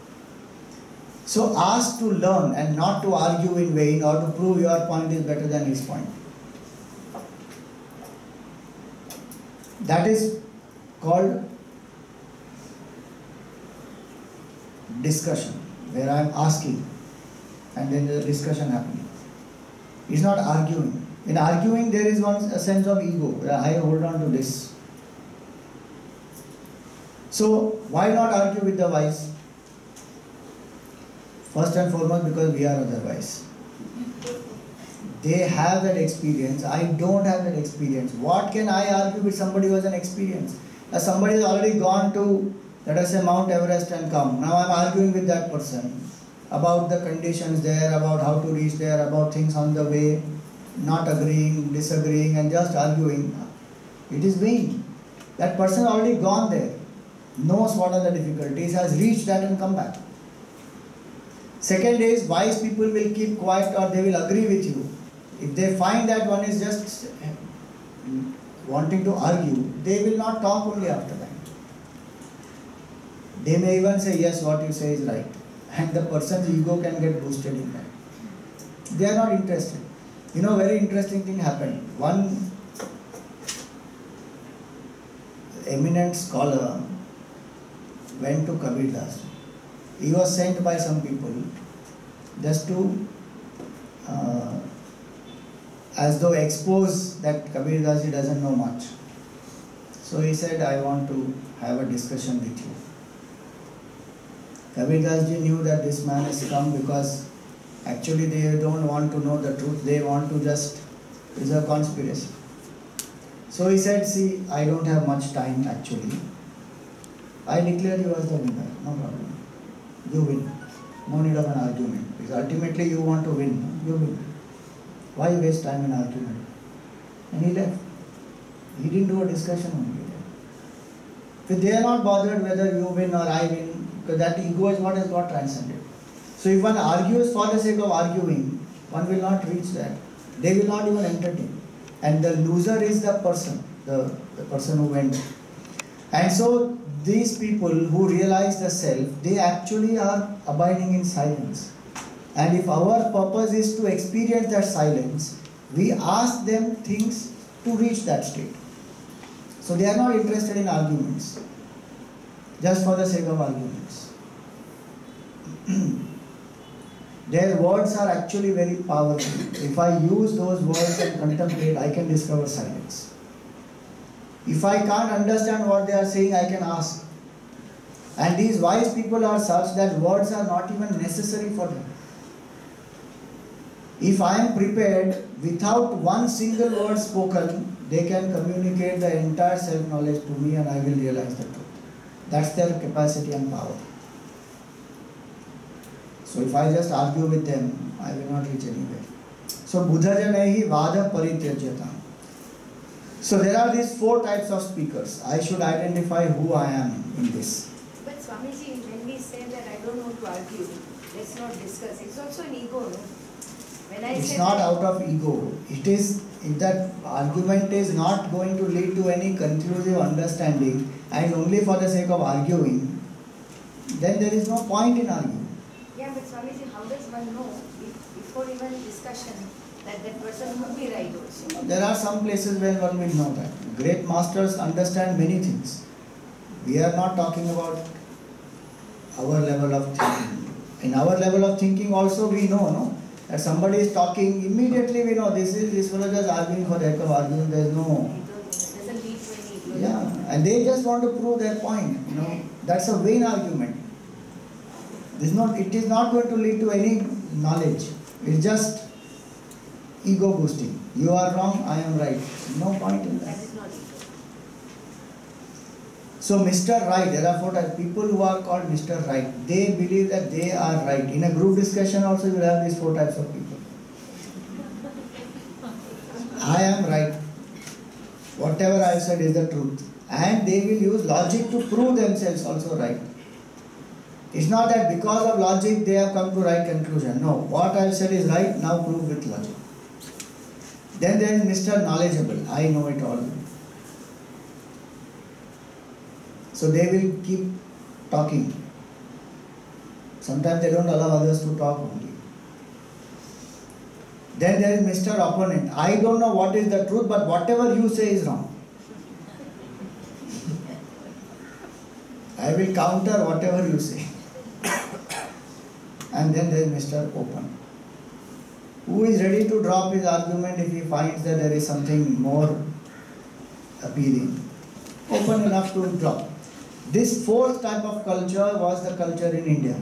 So ask to learn and not to argue in vain or to prove your point is better than his point. That is called discussion, where I am asking and then the discussion happening. It's not arguing. In arguing there is a sense of ego, where I hold on to this. So why not argue with the wise? First and foremost because we are otherwise. They have that experience. I don't have that experience. What can I argue with somebody who has an experience? Now somebody has already gone to, let us say, Mount Everest and come. Now I'm arguing with that person about the conditions there, about how to reach there, about things on the way, not agreeing, disagreeing and just arguing. It is vain. That person has already gone there, knows what are the difficulties, has reached that and come back. Second is, wise people will keep quiet or they will agree with you. If they find that one is just wanting to argue, they will not talk only after that. They may even say, yes, what you say is right. And the person's ego can get boosted in that. They are not interested. You know, very interesting thing happened. One eminent scholar went to Kabir Das. He was sent by some people just to as though expose that Kabir Das doesn't know much. So he said, I want to have a discussion with you. Kabir Das knew that this man has come because actually they don't want to know the truth, they want to just preserve conspiracy. So he said, see, I don't have much time actually. I declare you as the winner, no problem. You win. No need of an argument. Because ultimately you want to win. You win. Why waste time in argument? And he left. He didn't do a discussion only. But they are not bothered whether you win or I win, because that ego is what has got transcended. So if one argues for the sake of arguing, one will not reach that. They will not even entertain. And the loser is the person, the person who went. And so these people who realize the self, they actually are abiding in silence. And if our purpose is to experience that silence, we ask them things to reach that state. So they are not interested in arguments, just for the sake of arguments. Their words are actually very powerful. If I use those words and contemplate, I can discover silence. If I can't understand what they are saying, I can ask. And these wise people are such that words are not even necessary for them. If I am prepared, without one single word spoken, they can communicate the entire self-knowledge to me and I will realize the truth. That's their capacity and power. So if I just argue with them, I will not reach anywhere. So Buddha Janahi Vada Parityajyatam. So there are these 4 types of speakers. I should identify who I am in this. But Swamiji, when we say that I don't want to argue, let's not discuss, it's also an ego, no? When I It's say not that, out of ego. It is, if that argument is not going to lead to any conclusive understanding and only for the sake of arguing, then there is no point in arguing. yeah, but Swamiji, how does one know before even discussion that that person would be right also? There are some places where one will know that. Great masters understand many things. We are not talking about our level of thinking. In our level of thinking also we know, no? That somebody is talking, immediately we know this fellow just arguing for the heck of arguing, there is no... Doesn't lead to any. Yeah, and they just want to prove their point, That's a vain argument. It is not going to lead to any knowledge. It's just ego boosting. You are wrong, I am right. No point in that. That is not ego. So Mr. Right, there are 4 types. People who are called Mr. Right, they believe that they are right. In a group discussion also you will have these 4 types of people. I am right. Whatever I have said is the truth. And they will use logic to prove themselves also right. It's not that because of logic they have come to right conclusion. No, what I have said is right, now prove with logic. Then there is Mr. Knowledgeable. I know it all. So they will keep talking. Sometimes they don't allow others to talk only. Then there is Mr. Opponent. I don't know what is the truth, but whatever you say is wrong. I will counter whatever you say. And then there is Mr. Open, who is ready to drop his argument if he finds that there is something more appealing. Open enough to drop. This 4th type of culture was the culture in India.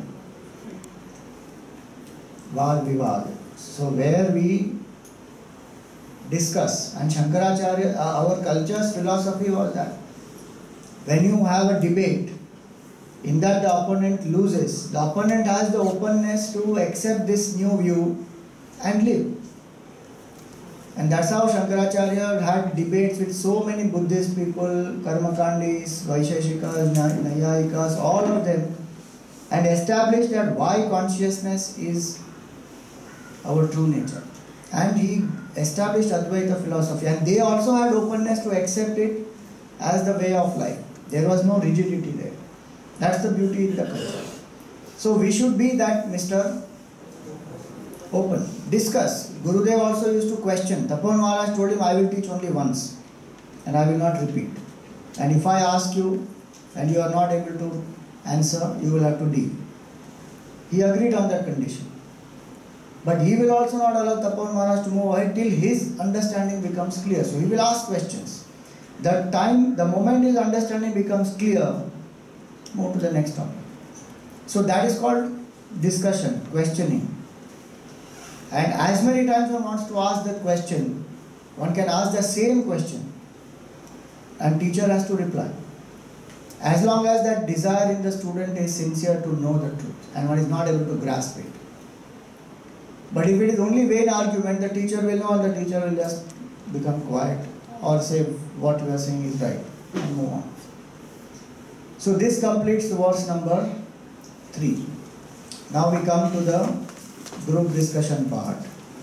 Vad Vivad. So where we discuss, and Shankaracharya, our culture's philosophy was that when you have a debate, in that the opponent loses, the opponent has the openness to accept this new view and live. And that's how Shankaracharya had debates with so many Buddhist people, Karmakandis, Vaisheshikas, Nayayikas, all of them, and established that why consciousness is our true nature. And he established Advaita philosophy, and they also had openness to accept it as the way of life. There was no rigidity there. That's the beauty in the culture. So we should be that Mr. Open. Discuss. Gurudev also used to question. Tapan Maharaj told him, I will teach only once and I will not repeat. And if I ask you and you are not able to answer, you will have to leave. He agreed on that condition. But he will also not allow Tapan Maharaj to move ahead till his understanding becomes clear. So he will ask questions. The moment his understanding becomes clear, move to the next topic. So that is called discussion, questioning. And as many times one wants to ask the question, one can ask the same question and teacher has to reply. As long as that desire in the student is sincere to know the truth and one is not able to grasp it. But if it is only vain argument, the teacher will know and the teacher will just become quiet or say what you are saying is right and move on. So this completes the verse number 3. Now we come to the group discussion part.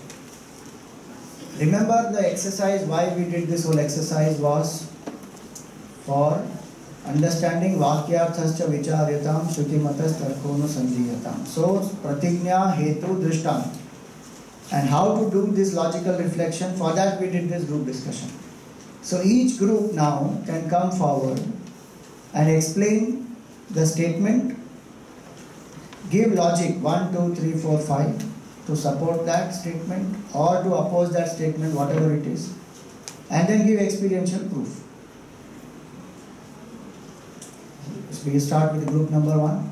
Remember the exercise, why we did this whole exercise was for understanding Vakyarthascha Vicharyatam Shruti-matas Tarkono Sanjiyatam. So Pratigna Hetu Drishtam. And how to do this logical reflection, for that we did this group discussion. So each group now can come forward and explain the statement, give logic 1, 2, 3, 4, 5 to support that statement or to oppose that statement, whatever it is, and then give experiential proof. So we start with group number 1.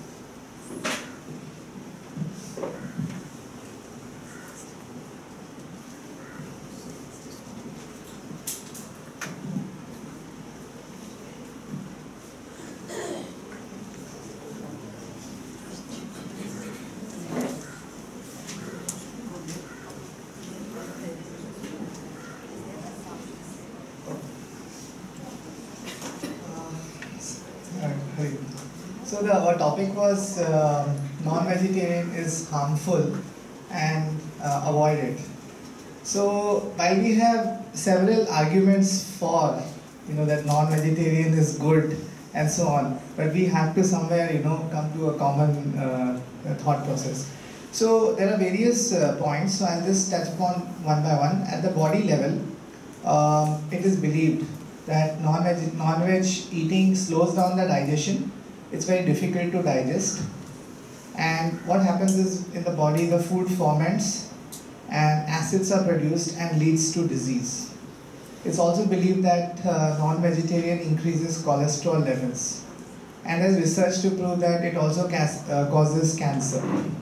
So our topic was non-vegetarian is harmful and avoid it. So while we have several arguments for that non-vegetarian is good and so on, but we have to somewhere come to a common thought process. So there are various points. So I'll just touch upon one by one. At the body level, it is believed that non-veg eating slows down the digestion. It's very difficult to digest, And what happens is in the body, the food ferments and acids are produced and leads to disease. It's also believed that non-vegetarian increases cholesterol levels. And there's research to prove that it also causes cancer.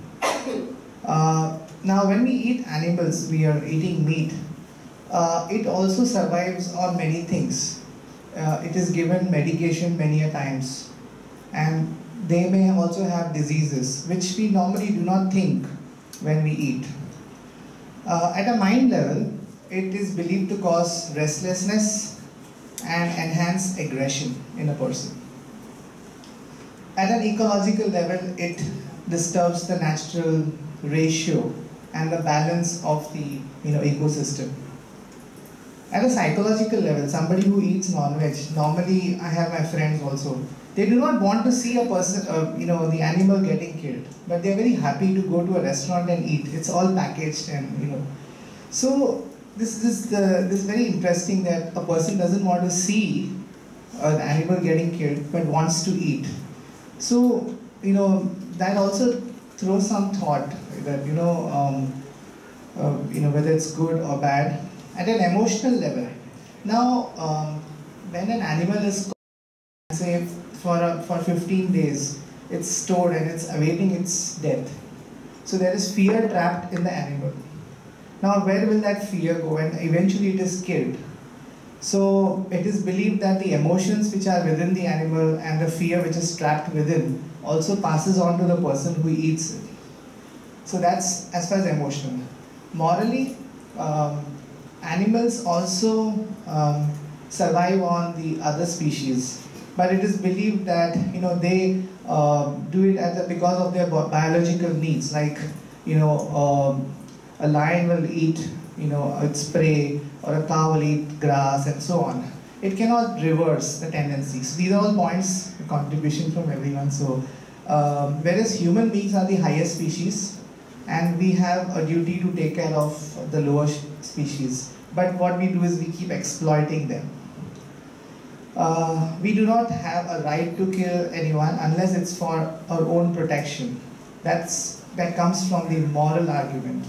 Now, when we eat animals, we are eating meat. It also survives on many things. It is given medication many a times, and they may also have diseases which we normally do not think when we eat. At a mind level, it is believed to cause restlessness and enhance aggression in a person. At an ecological level, it disturbs the natural ratio and the balance of the ecosystem. At a psychological level, somebody who eats non-veg, normally I have my friends also, they do not want to see a person, the animal getting killed, but they are very happy to go to a restaurant and eat. It's all packaged and So this is very interesting that a person doesn't want to see an animal getting killed, but wants to eat. So that also throws some thought that whether it's good or bad. At an emotional level, now when an animal is say for 15 days, it's stored and it's awaiting its death. So there is fear trapped in the animal. Now where will that fear go? And eventually it is killed. So it is believed that the emotions which are within the animal and the fear which is trapped within also passes on to the person who eats it. So that's as far as emotional. Morally, animals also survive on the other species, but it is believed that they do it because of their biological needs. Like a lion will eat its prey, or a cow will eat grass, and so on. It cannot reverse the tendencies. These are all points, contribution from everyone. So whereas human beings are the highest species, and we have a duty to take care of the lower species. But what we do is we keep exploiting them. We do not have a right to kill anyone unless it's for our own protection. That comes from the moral argument.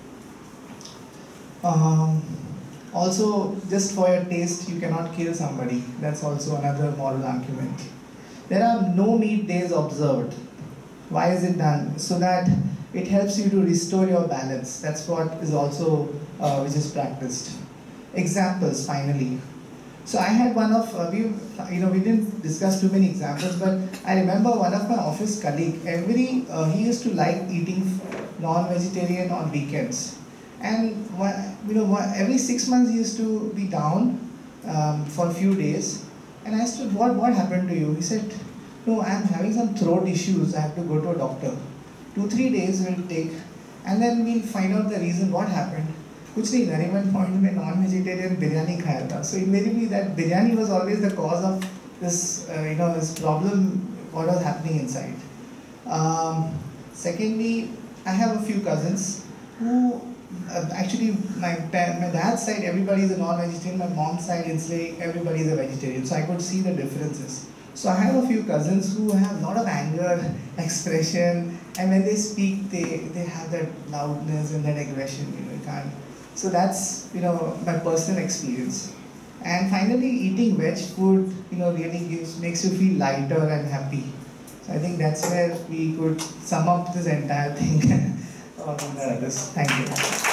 Also, just for your taste, you cannot kill somebody. That's also another moral argument. There are no meat days observed. Why is it done? So that it helps you to restore your balance. That's what is also which is practiced. Examples, finally. So I had one of we didn't discuss too many examples, but I remember one of my office colleague. He used to like eating non-vegetarian on weekends, and every 6 months he used to be down for a few days. And I asked him, what happened to you? He said, no, I'm having some throat issues. I have to go to a doctor. 2-3 days will take, and then we'll find out the reason what happened. कुछ नहीं, Nariman point में non-vegetarian biryani खाया था. So invariably that biryani was always the cause of this this problem, what was happening inside. Secondly, I have a few cousins who actually my dad's side everybody is a non-vegetarian. My mom's side everybody is a vegetarian. So I could see the differences. So I have a few cousins who have a lot of anger, expression, and when they speak, they have that loudness and that aggression. You can't. So that's my personal experience. And finally, eating veg food really makes you feel lighter and happy. So I think that's where we could sum up this entire thing. Thank you.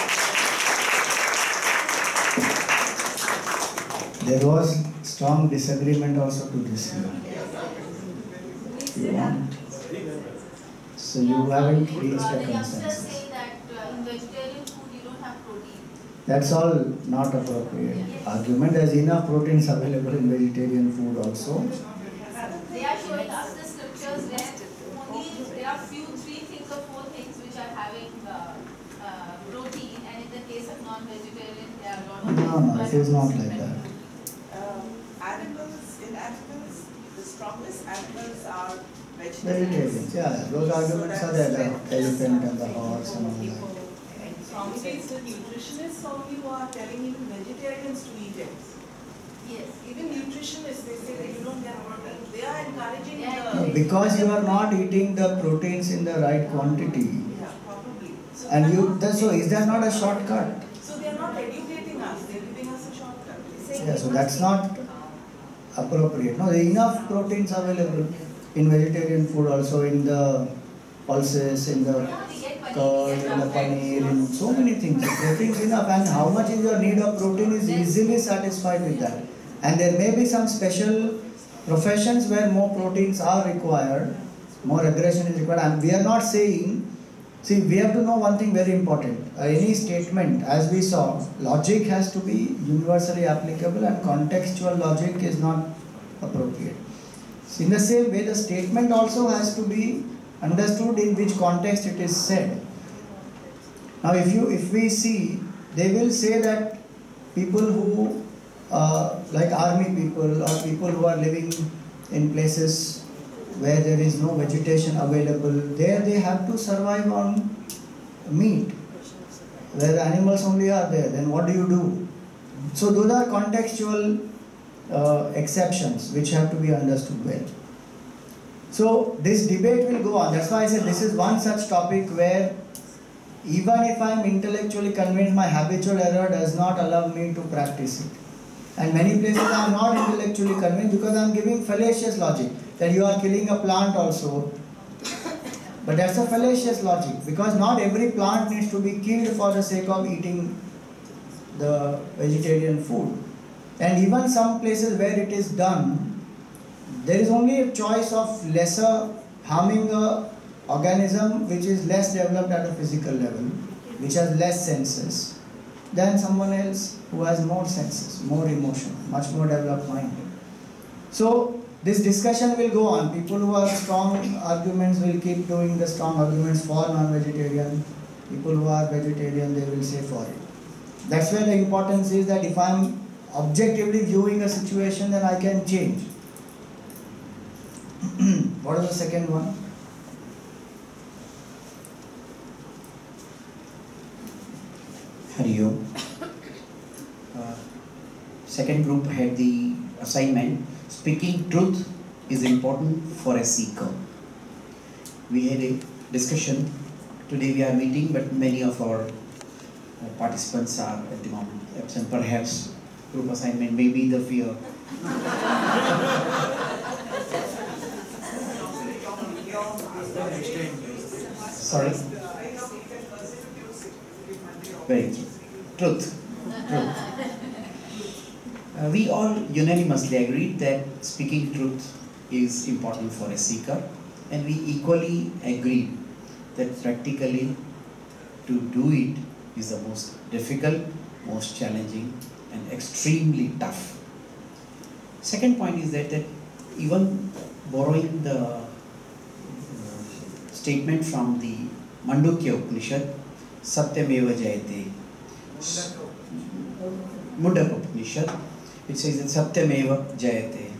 There was strong disagreement also to this. You want? So you haven't reached a The youngsters consensus. say that in vegetarian food you don't have protein. That's all not appropriate argument. There's enough proteins available in vegetarian food also. They are showing us the scriptures where only there are 3 things or 4 things which are having protein, and in the case of non-vegetarian, there are a lot of No, it is not like that. In animals, the strongest animals are Vegetarians, yeah, those arguments are there, the elephant and the horse and all that. It is the nutritionists only who are telling even vegetarians to eat eggs. Yes. Even nutritionists, they say that you don't get protein. They are encouraging Yeah. the... Because you are not eating the proteins in the right quantity. Yeah, probably. So And they are you, not- so is that not a shortcut? So they are not educating us, they are giving us a shortcut. Yeah, so that's not appropriate. No, there are enough proteins available in vegetarian food, also in the pulses, in the Yeah, we get curd, in the paneer, in so many things. Protein is enough, and how much is your need of protein is easily satisfied with that. And there may be some special professions where more proteins are required, more aggression is required. And we are not saying, see, we have to know one thing very important. Any statement, as we saw, logic has to be universally applicable, and contextual logic is not appropriate. In the same way, the statement also has to be understood in which context it is said. Now, if we see, they will say that people who, like army people or people who are living in places where there is no vegetation available, there they have to survive on meat. Where the animals only are there, then what do you do? So those are contextual exceptions which have to be understood well. So this debate will go on. That's why I said this is one such topic where even if I am intellectually convinced, my habitual error does not allow me to practice it. And many places I am not intellectually convinced because I am giving fallacious logic that you are killing a plant also. But that's a fallacious logic, because not every plant needs to be killed for the sake of eating the vegetarian food. And even some places where it is done, there is only a choice of lesser harming a organism which is less developed at a physical level, which has less senses, than someone else who has more senses, more emotion, much more developed mind. So this discussion will go on. People who have strong arguments will keep doing the strong arguments for non-vegetarian. People who are vegetarian, they will say for it. That's where the importance is, that if I am objectively viewing a situation, then I can change. What is the second one? Hari Om. Second group had the assignment, speaking truth is important for a seeker. We had a discussion. Today we are meeting, but many of our participants are at the moment absent. Perhaps group assignment may be the fear. Sorry? Very true. Truth. We all unanimously agreed that speaking truth is important for a seeker, and we equally agreed that practically to do it is the most difficult, most challenging, and extremely tough. Second point is that even borrowing the statement from the Mandukya Upanishad, Satyameva Jayate, Mundaka Upanishad, it says that Satyameva Jayate.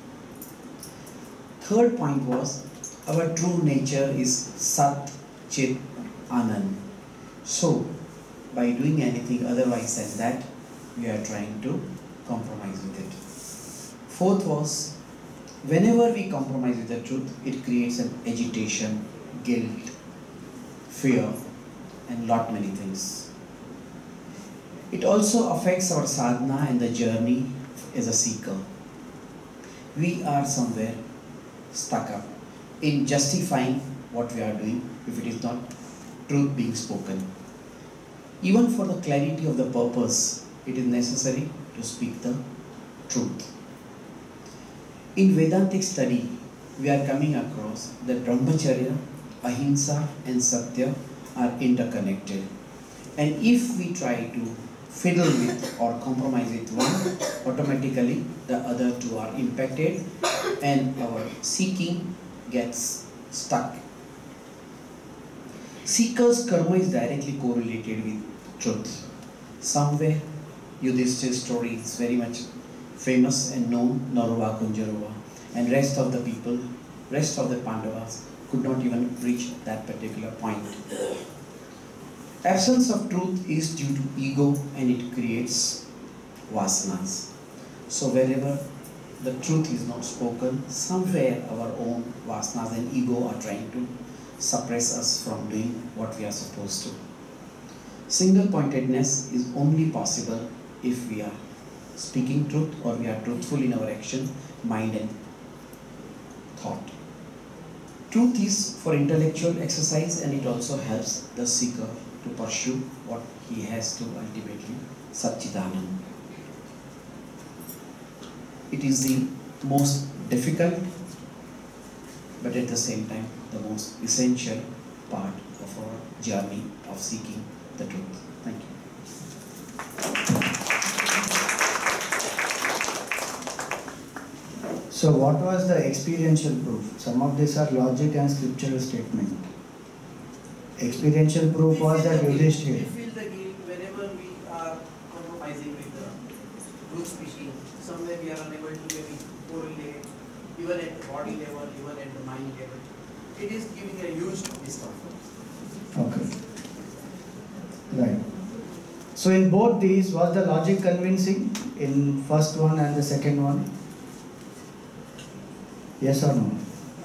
Third point was, our true nature is Sat, Chit, Anand. So, by doing anything otherwise than that, we are trying to compromise with it. Fourth was, whenever we compromise with the truth, it creates an agitation, guilt, fear, and lot many things. It also affects our sadhana and the journey as a seeker. We are somewhere stuck up in justifying what we are doing if it is not truth being spoken. Even for the clarity of the purpose, it is necessary to speak the truth. In Vedantic study, we are coming across that Brahmacharya, Ahimsa and Satya are interconnected. And if we try to fiddle with or compromise with one, automatically the other two are impacted and our seeking gets stuck. Seeker's karma is directly correlated with truth. Somewhere, Yudhishthir's story is very much famous and known, Narva Kunjarova, and rest of the people, rest of the Pandavas could not even reach that particular point. Absence of truth is due to ego and it creates vasanas. So wherever the truth is not spoken, somewhere our own vasanas and ego are trying to suppress us from doing what we are supposed to. Single pointedness is only possible if we are speaking truth or we are truthful in our action, mind and thought. Truth is for intellectual exercise, and it also helps the seeker to pursue what he has to ultimately Satchidanand. It is the most difficult, but at the same time the most essential part of our journey of seeking the truth. Thank you. So what was the experiential proof? Some of these are logic and scriptural statement. Experiential proof was that Yudhishthira. We feel the guilt whenever we are compromising with the truth speaking. Somewhere we are unable to maybe correlate, even at the body level, even at the mind level. It is giving a huge discomfort. Okay. Right. So in both these, was the logic convincing in first one and the second one? Yes or no?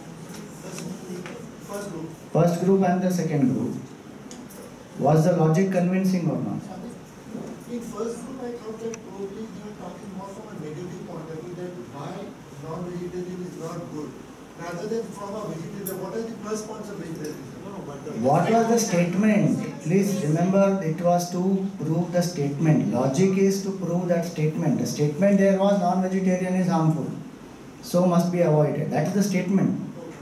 First group and the second group. Was the logic convincing or not? In first group, I thought that probably you are talking more from a negative point of view, that why non-vegetarian is not good, rather than from a vegetarian. What are the plus points of vegetarianism? What was the statement? Please remember, it was to prove the statement. Logic is to prove that statement. The statement there was non-vegetarian is harmful, so must be avoided. That is the statement.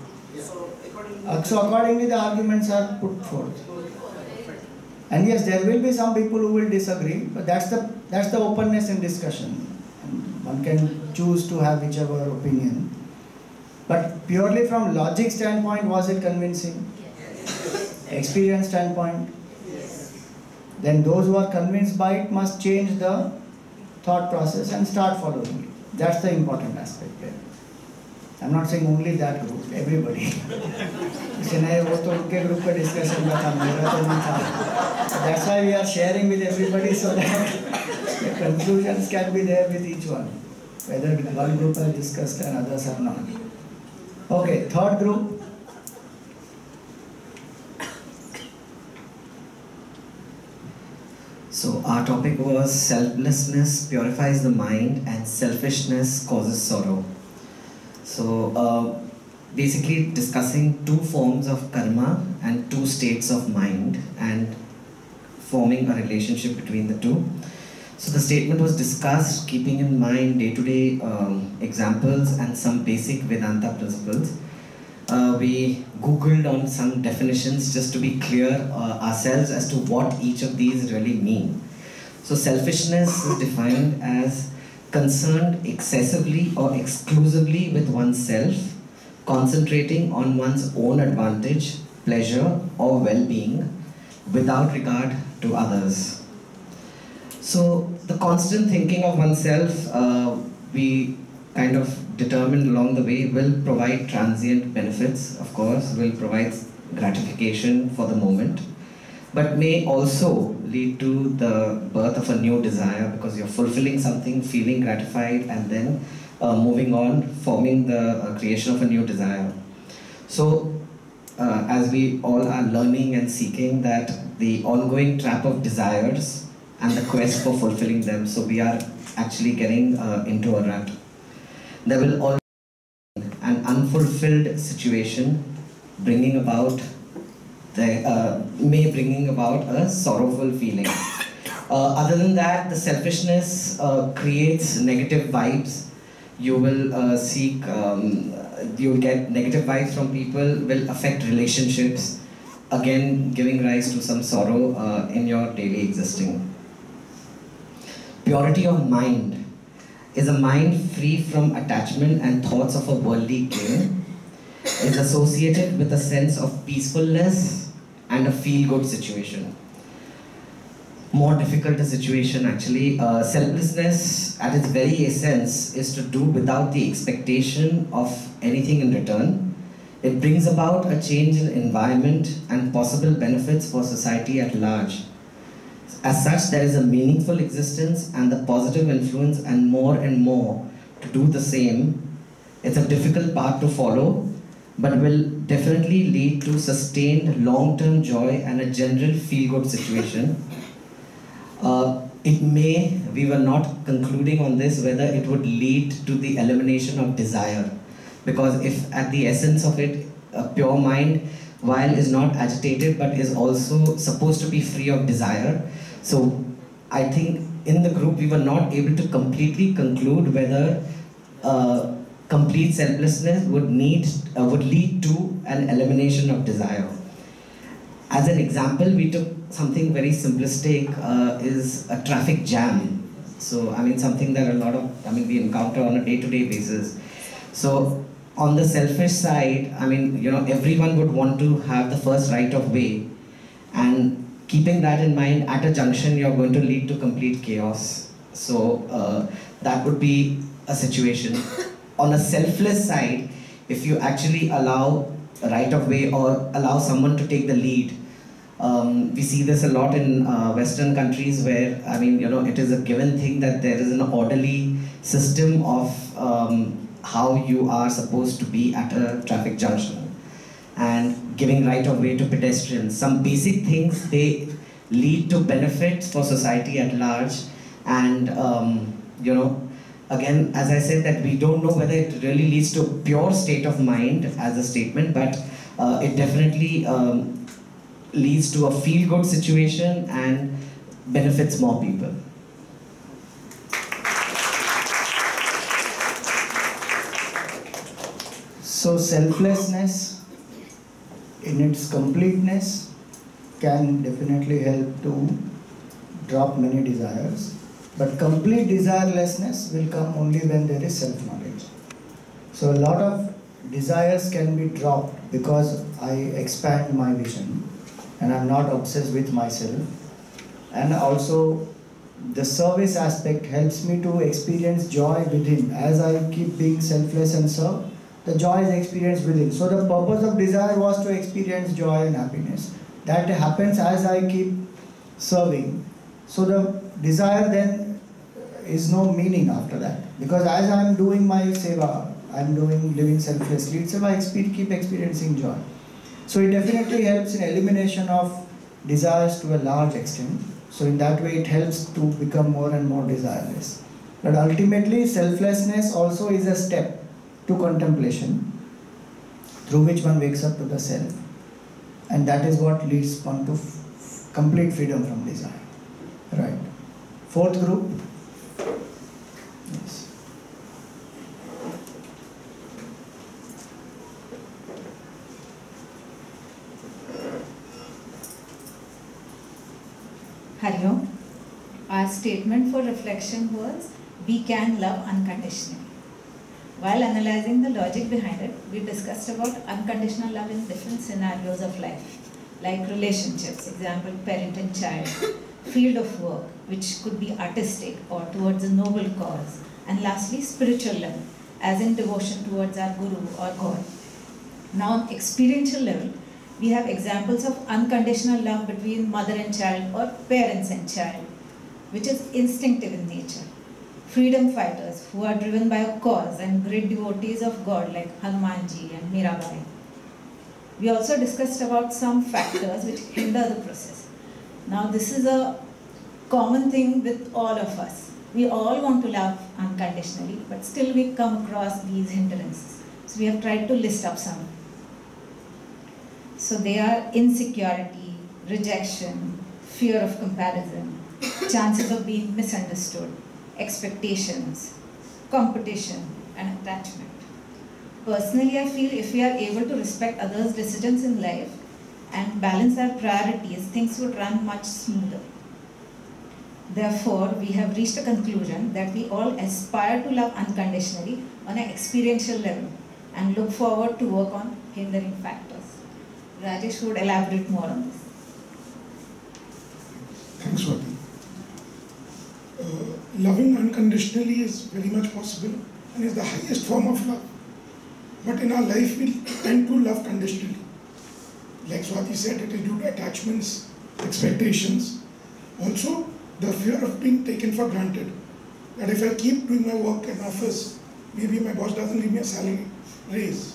So accordingly the arguments are put forth. And yes, there will be some people who will disagree, but that's the openness in discussion. And one can choose to have whichever opinion. But purely from logic standpoint, was it convincing? Experience standpoint? Then those who are convinced by it must change the thought process and start following it. That's the important aspect there. I'm not saying only that group, everybody. That's why we are sharing with everybody, so that the conclusions can be there with each one, whether one group has discussed and others have not. Okay, third group. So our topic was selflessness purifies the mind and selfishness causes sorrow. So basically discussing two forms of karma and two states of mind and forming a relationship between the two. So the statement was discussed keeping in mind day-to-day examples and some basic Vedanta principles. We googled on some definitions just to be clear ourselves as to what each of these really mean. So selfishness is defined as concerned excessively or exclusively with oneself, concentrating on one's own advantage, pleasure or well-being without regard to others. So the constant thinking of oneself, we kind of determined along the way, will provide transient benefits, of course, will provide gratification for the moment, but may also lead to the birth of a new desire, because you're fulfilling something, feeling gratified, and then moving on, forming the creation of a new desire. So as we all are learning and seeking that the ongoing trap of desires and the quest for fulfilling them, so we are actually getting into a rut. There will always be an unfulfilled situation bringing about bringing about a sorrowful feeling. Other than that, the selfishness creates negative vibes. You will seek, you will get negative vibes from people, will affect relationships, again giving rise to some sorrow in your daily existing. Purity of mind is a mind free from attachment and thoughts of a worldly gain, is associated with a sense of peacefulness and a feel-good situation. More difficult a situation actually. Selflessness at its very essence is to do without the expectation of anything in return. It brings about a change in environment and possible benefits for society at large. As such, there is a meaningful existence and the positive influence and more to do the same. It's a difficult path to follow, but will definitely lead to sustained long-term joy and a general feel-good situation. We were not concluding on this, whether it would lead to the elimination of desire. Because if at the essence of it, a pure mind, while is not agitated, but is also supposed to be free of desire. So I think in the group we were not able to completely conclude whether complete selflessness would lead to an elimination of desire. As an example, we took something very simplistic, is a traffic jam. So I mean something that we encounter on a day-to-day basis. So on the selfish side, everyone would want to have the first right of way, and keeping that in mind, at a junction you're going to lead to complete chaos. So that would be a situation. On a selfless side, if you actually allow a right of way or allow someone to take the lead, we see this a lot in Western countries where, it is a given thing that there is an orderly system of how you are supposed to be at a traffic junction, and giving right of way to pedestrians. Some basic things, they lead to benefits for society at large, and again, as I said, that we don't know whether it really leads to a pure state of mind as a statement, but it definitely leads to a feel-good situation and benefits more people. So selflessness in its completeness can definitely help to drop many desires, but complete desirelessness will come only when there is self-knowledge. So a lot of desires can be dropped because I expand my vision and I'm not obsessed with myself, and also the service aspect helps me to experience joy within. As I keep being selfless and serve, the joy is experienced within. So the purpose of desire was to experience joy and happiness. That happens as I keep serving. So the desire then is no meaning after that. Because as I am doing my seva, I am living selflessly, it's I keep experiencing joy. So it definitely helps in elimination of desires to a large extent. So in that way it helps to become more and more desireless. But ultimately selflessness also is a step to contemplation, through which one wakes up to the self, and that is what leads one to complete freedom from desire. Right. Fourth group. Yes. Hari Om. Our statement for reflection was, we can love unconditionally. While analyzing the logic behind it, we discussed about unconditional love in different scenarios of life, like relationships, example, parent and child, field of work, which could be artistic or towards a noble cause, and lastly, spiritual level, as in devotion towards our guru or God. Now, on experiential level, we have examples of unconditional love between mother and child or parents and child, which is instinctive in nature. Freedom fighters who are driven by a cause and great devotees of God like Hanumanji and Mirabai. We also discussed about some factors which hinder the process. Now this is a common thing with all of us. We all want to love unconditionally, but still we come across these hindrances. So we have tried to list up some. So they are insecurity, rejection, fear of comparison, chances of being misunderstood, expectations, competition, and attachment. Personally, I feel if we are able to respect others' decisions in life and balance our priorities, things would run much smoother. Therefore, we have reached a conclusion that we all aspire to love unconditionally on an experiential level and look forward to work on hindering factors. Rajesh would elaborate more on this. Thanks, Swati. Loving unconditionally is very much possible and is the highest form of love. But in our life, we tend to love conditionally. Like Swati said, it is due to attachments, expectations. Also, the fear of being taken for granted. That if I keep doing my work in office, maybe my boss doesn't give me a salary raise.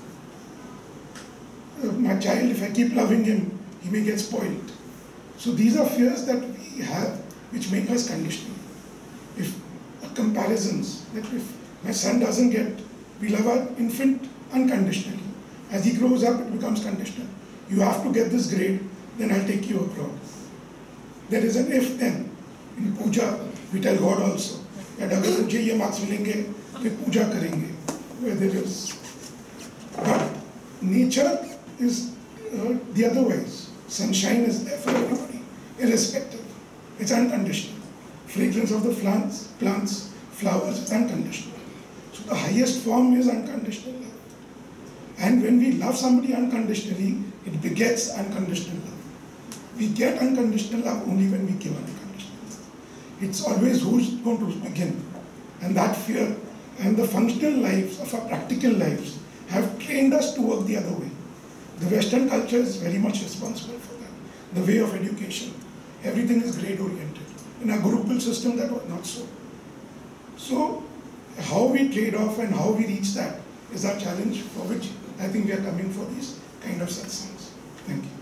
My child, if I keep loving him, he may get spoiled. So these are fears that we have which make us conditional. If comparisons, that if my son doesn't get, we love our infant unconditionally. As he grows up, it becomes conditional. You have to get this grade, then I'll take you abroad. There is an if then. In puja, we tell God also that agar mujhe ye marks milenge, फिर puja करेंगे. Where there is, but nature is the otherwise. Sunshine is there for everybody, irrespective. It's unconditional. Fragrance of the plants, flowers is unconditional. So the highest form is unconditional love. And when we love somebody unconditionally, it begets unconditional love. We get unconditional love only when we give unconditional love. It's always who's going to begin. And that fear and the functional lives of our practical lives have trained us to work the other way. The Western culture is very much responsible for that. The way of education. Everything is grade oriented. In our Gurukul system, that was not so. So, how we trade off and how we reach that is our challenge, for which I think we are coming for these kind of satsangs. Thank you.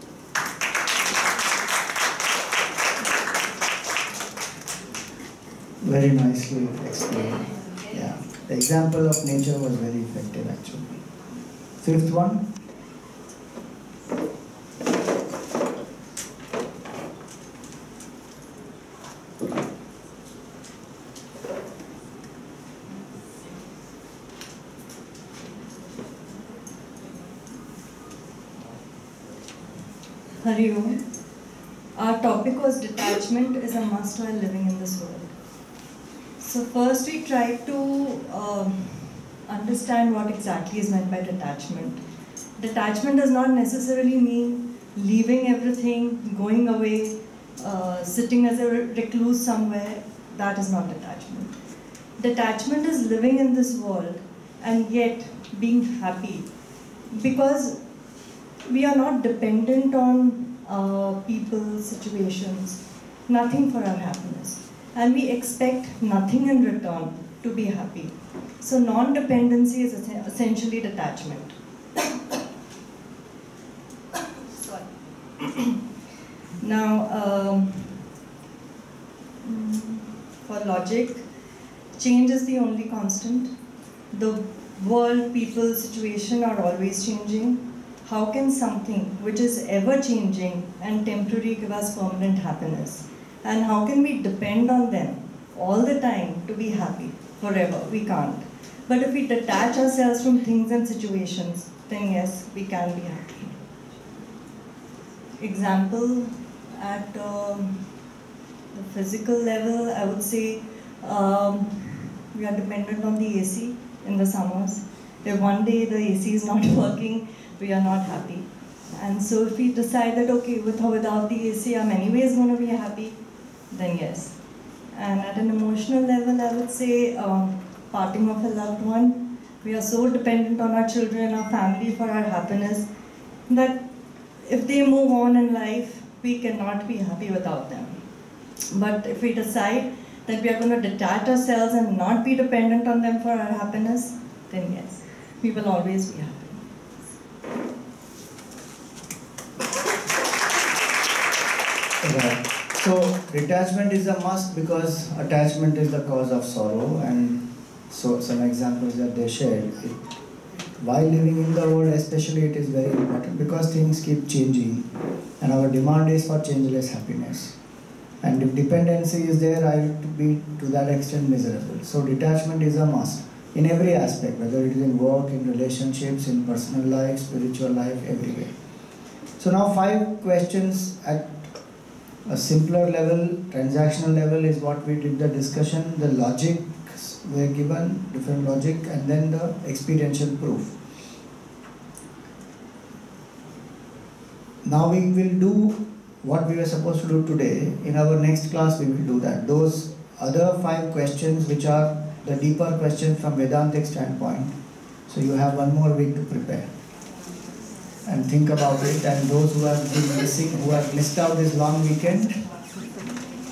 Very nicely explained. Yeah, the example of nature was very effective actually. Fifth one. Hari Om. Our topic was detachment is a must while living in this world. So first we tried to understand what exactly is meant by detachment. Detachment does not necessarily mean leaving everything, going away, sitting as a recluse somewhere. That is not detachment. Detachment is living in this world and yet being happy, because we are not dependent on people, situations, nothing for our happiness. And we expect nothing in return to be happy. So non-dependency is essentially detachment. Sorry. Now, for logic, change is the only constant. The world, people, situation are always changing. How can something which is ever changing and temporary give us permanent happiness? And how can we depend on them all the time to be happy forever? We can't. But if we detach ourselves from things and situations, then yes, we can be happy. Example, at the physical level, I would say we are dependent on the AC in the summers. If one day the AC is not working, we are not happy. And so if we decide that, okay, with or without the AC, I'm anyways going to be happy, then yes. And at an emotional level, I would say parting of a loved one. We are so dependent on our children, our family for our happiness, that if they move on in life, we cannot be happy without them. But if we decide that we are going to detach ourselves and not be dependent on them for our happiness, then yes, we will always be happy. Right. So detachment is a must because attachment is the cause of sorrow, and so some examples that they shared. While living in the world especially, it is very important because things keep changing and our demand is for changeless happiness. And if dependency is there, I would be to that extent miserable. So detachment is a must in every aspect, whether it is in work, in relationships, in personal life, spiritual life, everywhere. So now 5 questions at a simpler level, transactional level is what we did the discussion. The logics were given, different logic, and then the experiential proof. Now we will do what we were supposed to do today. In our next class we will do that. Those other 5 questions which are the deeper questions from Vedantic standpoint. So you have 1 more week to prepare and think about it, and those who have been missing, who have missed out this long weekend,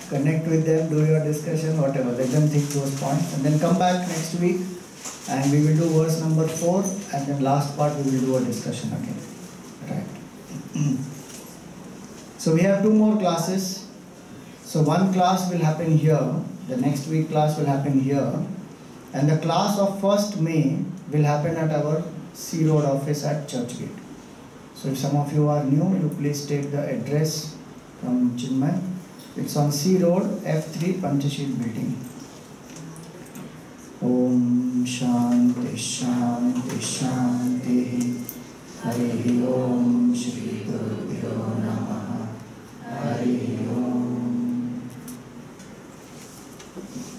connect with them, do your discussion, whatever. Let them think those points, and then come back next week, and we will do verse number 4, and then last part we will do a discussion again. Right. So we have 2 more classes. So one class will happen here, the next week class will happen here, and the class of 1st May will happen at our C Road office at Churchgate. So if some of you are new, you please take the address from Chinmay. It's on C Road, F3, Panchashil building. Om Shanti Shanti Shanti. Hari Om Shri Gurubhyo Namaha. Hari Om.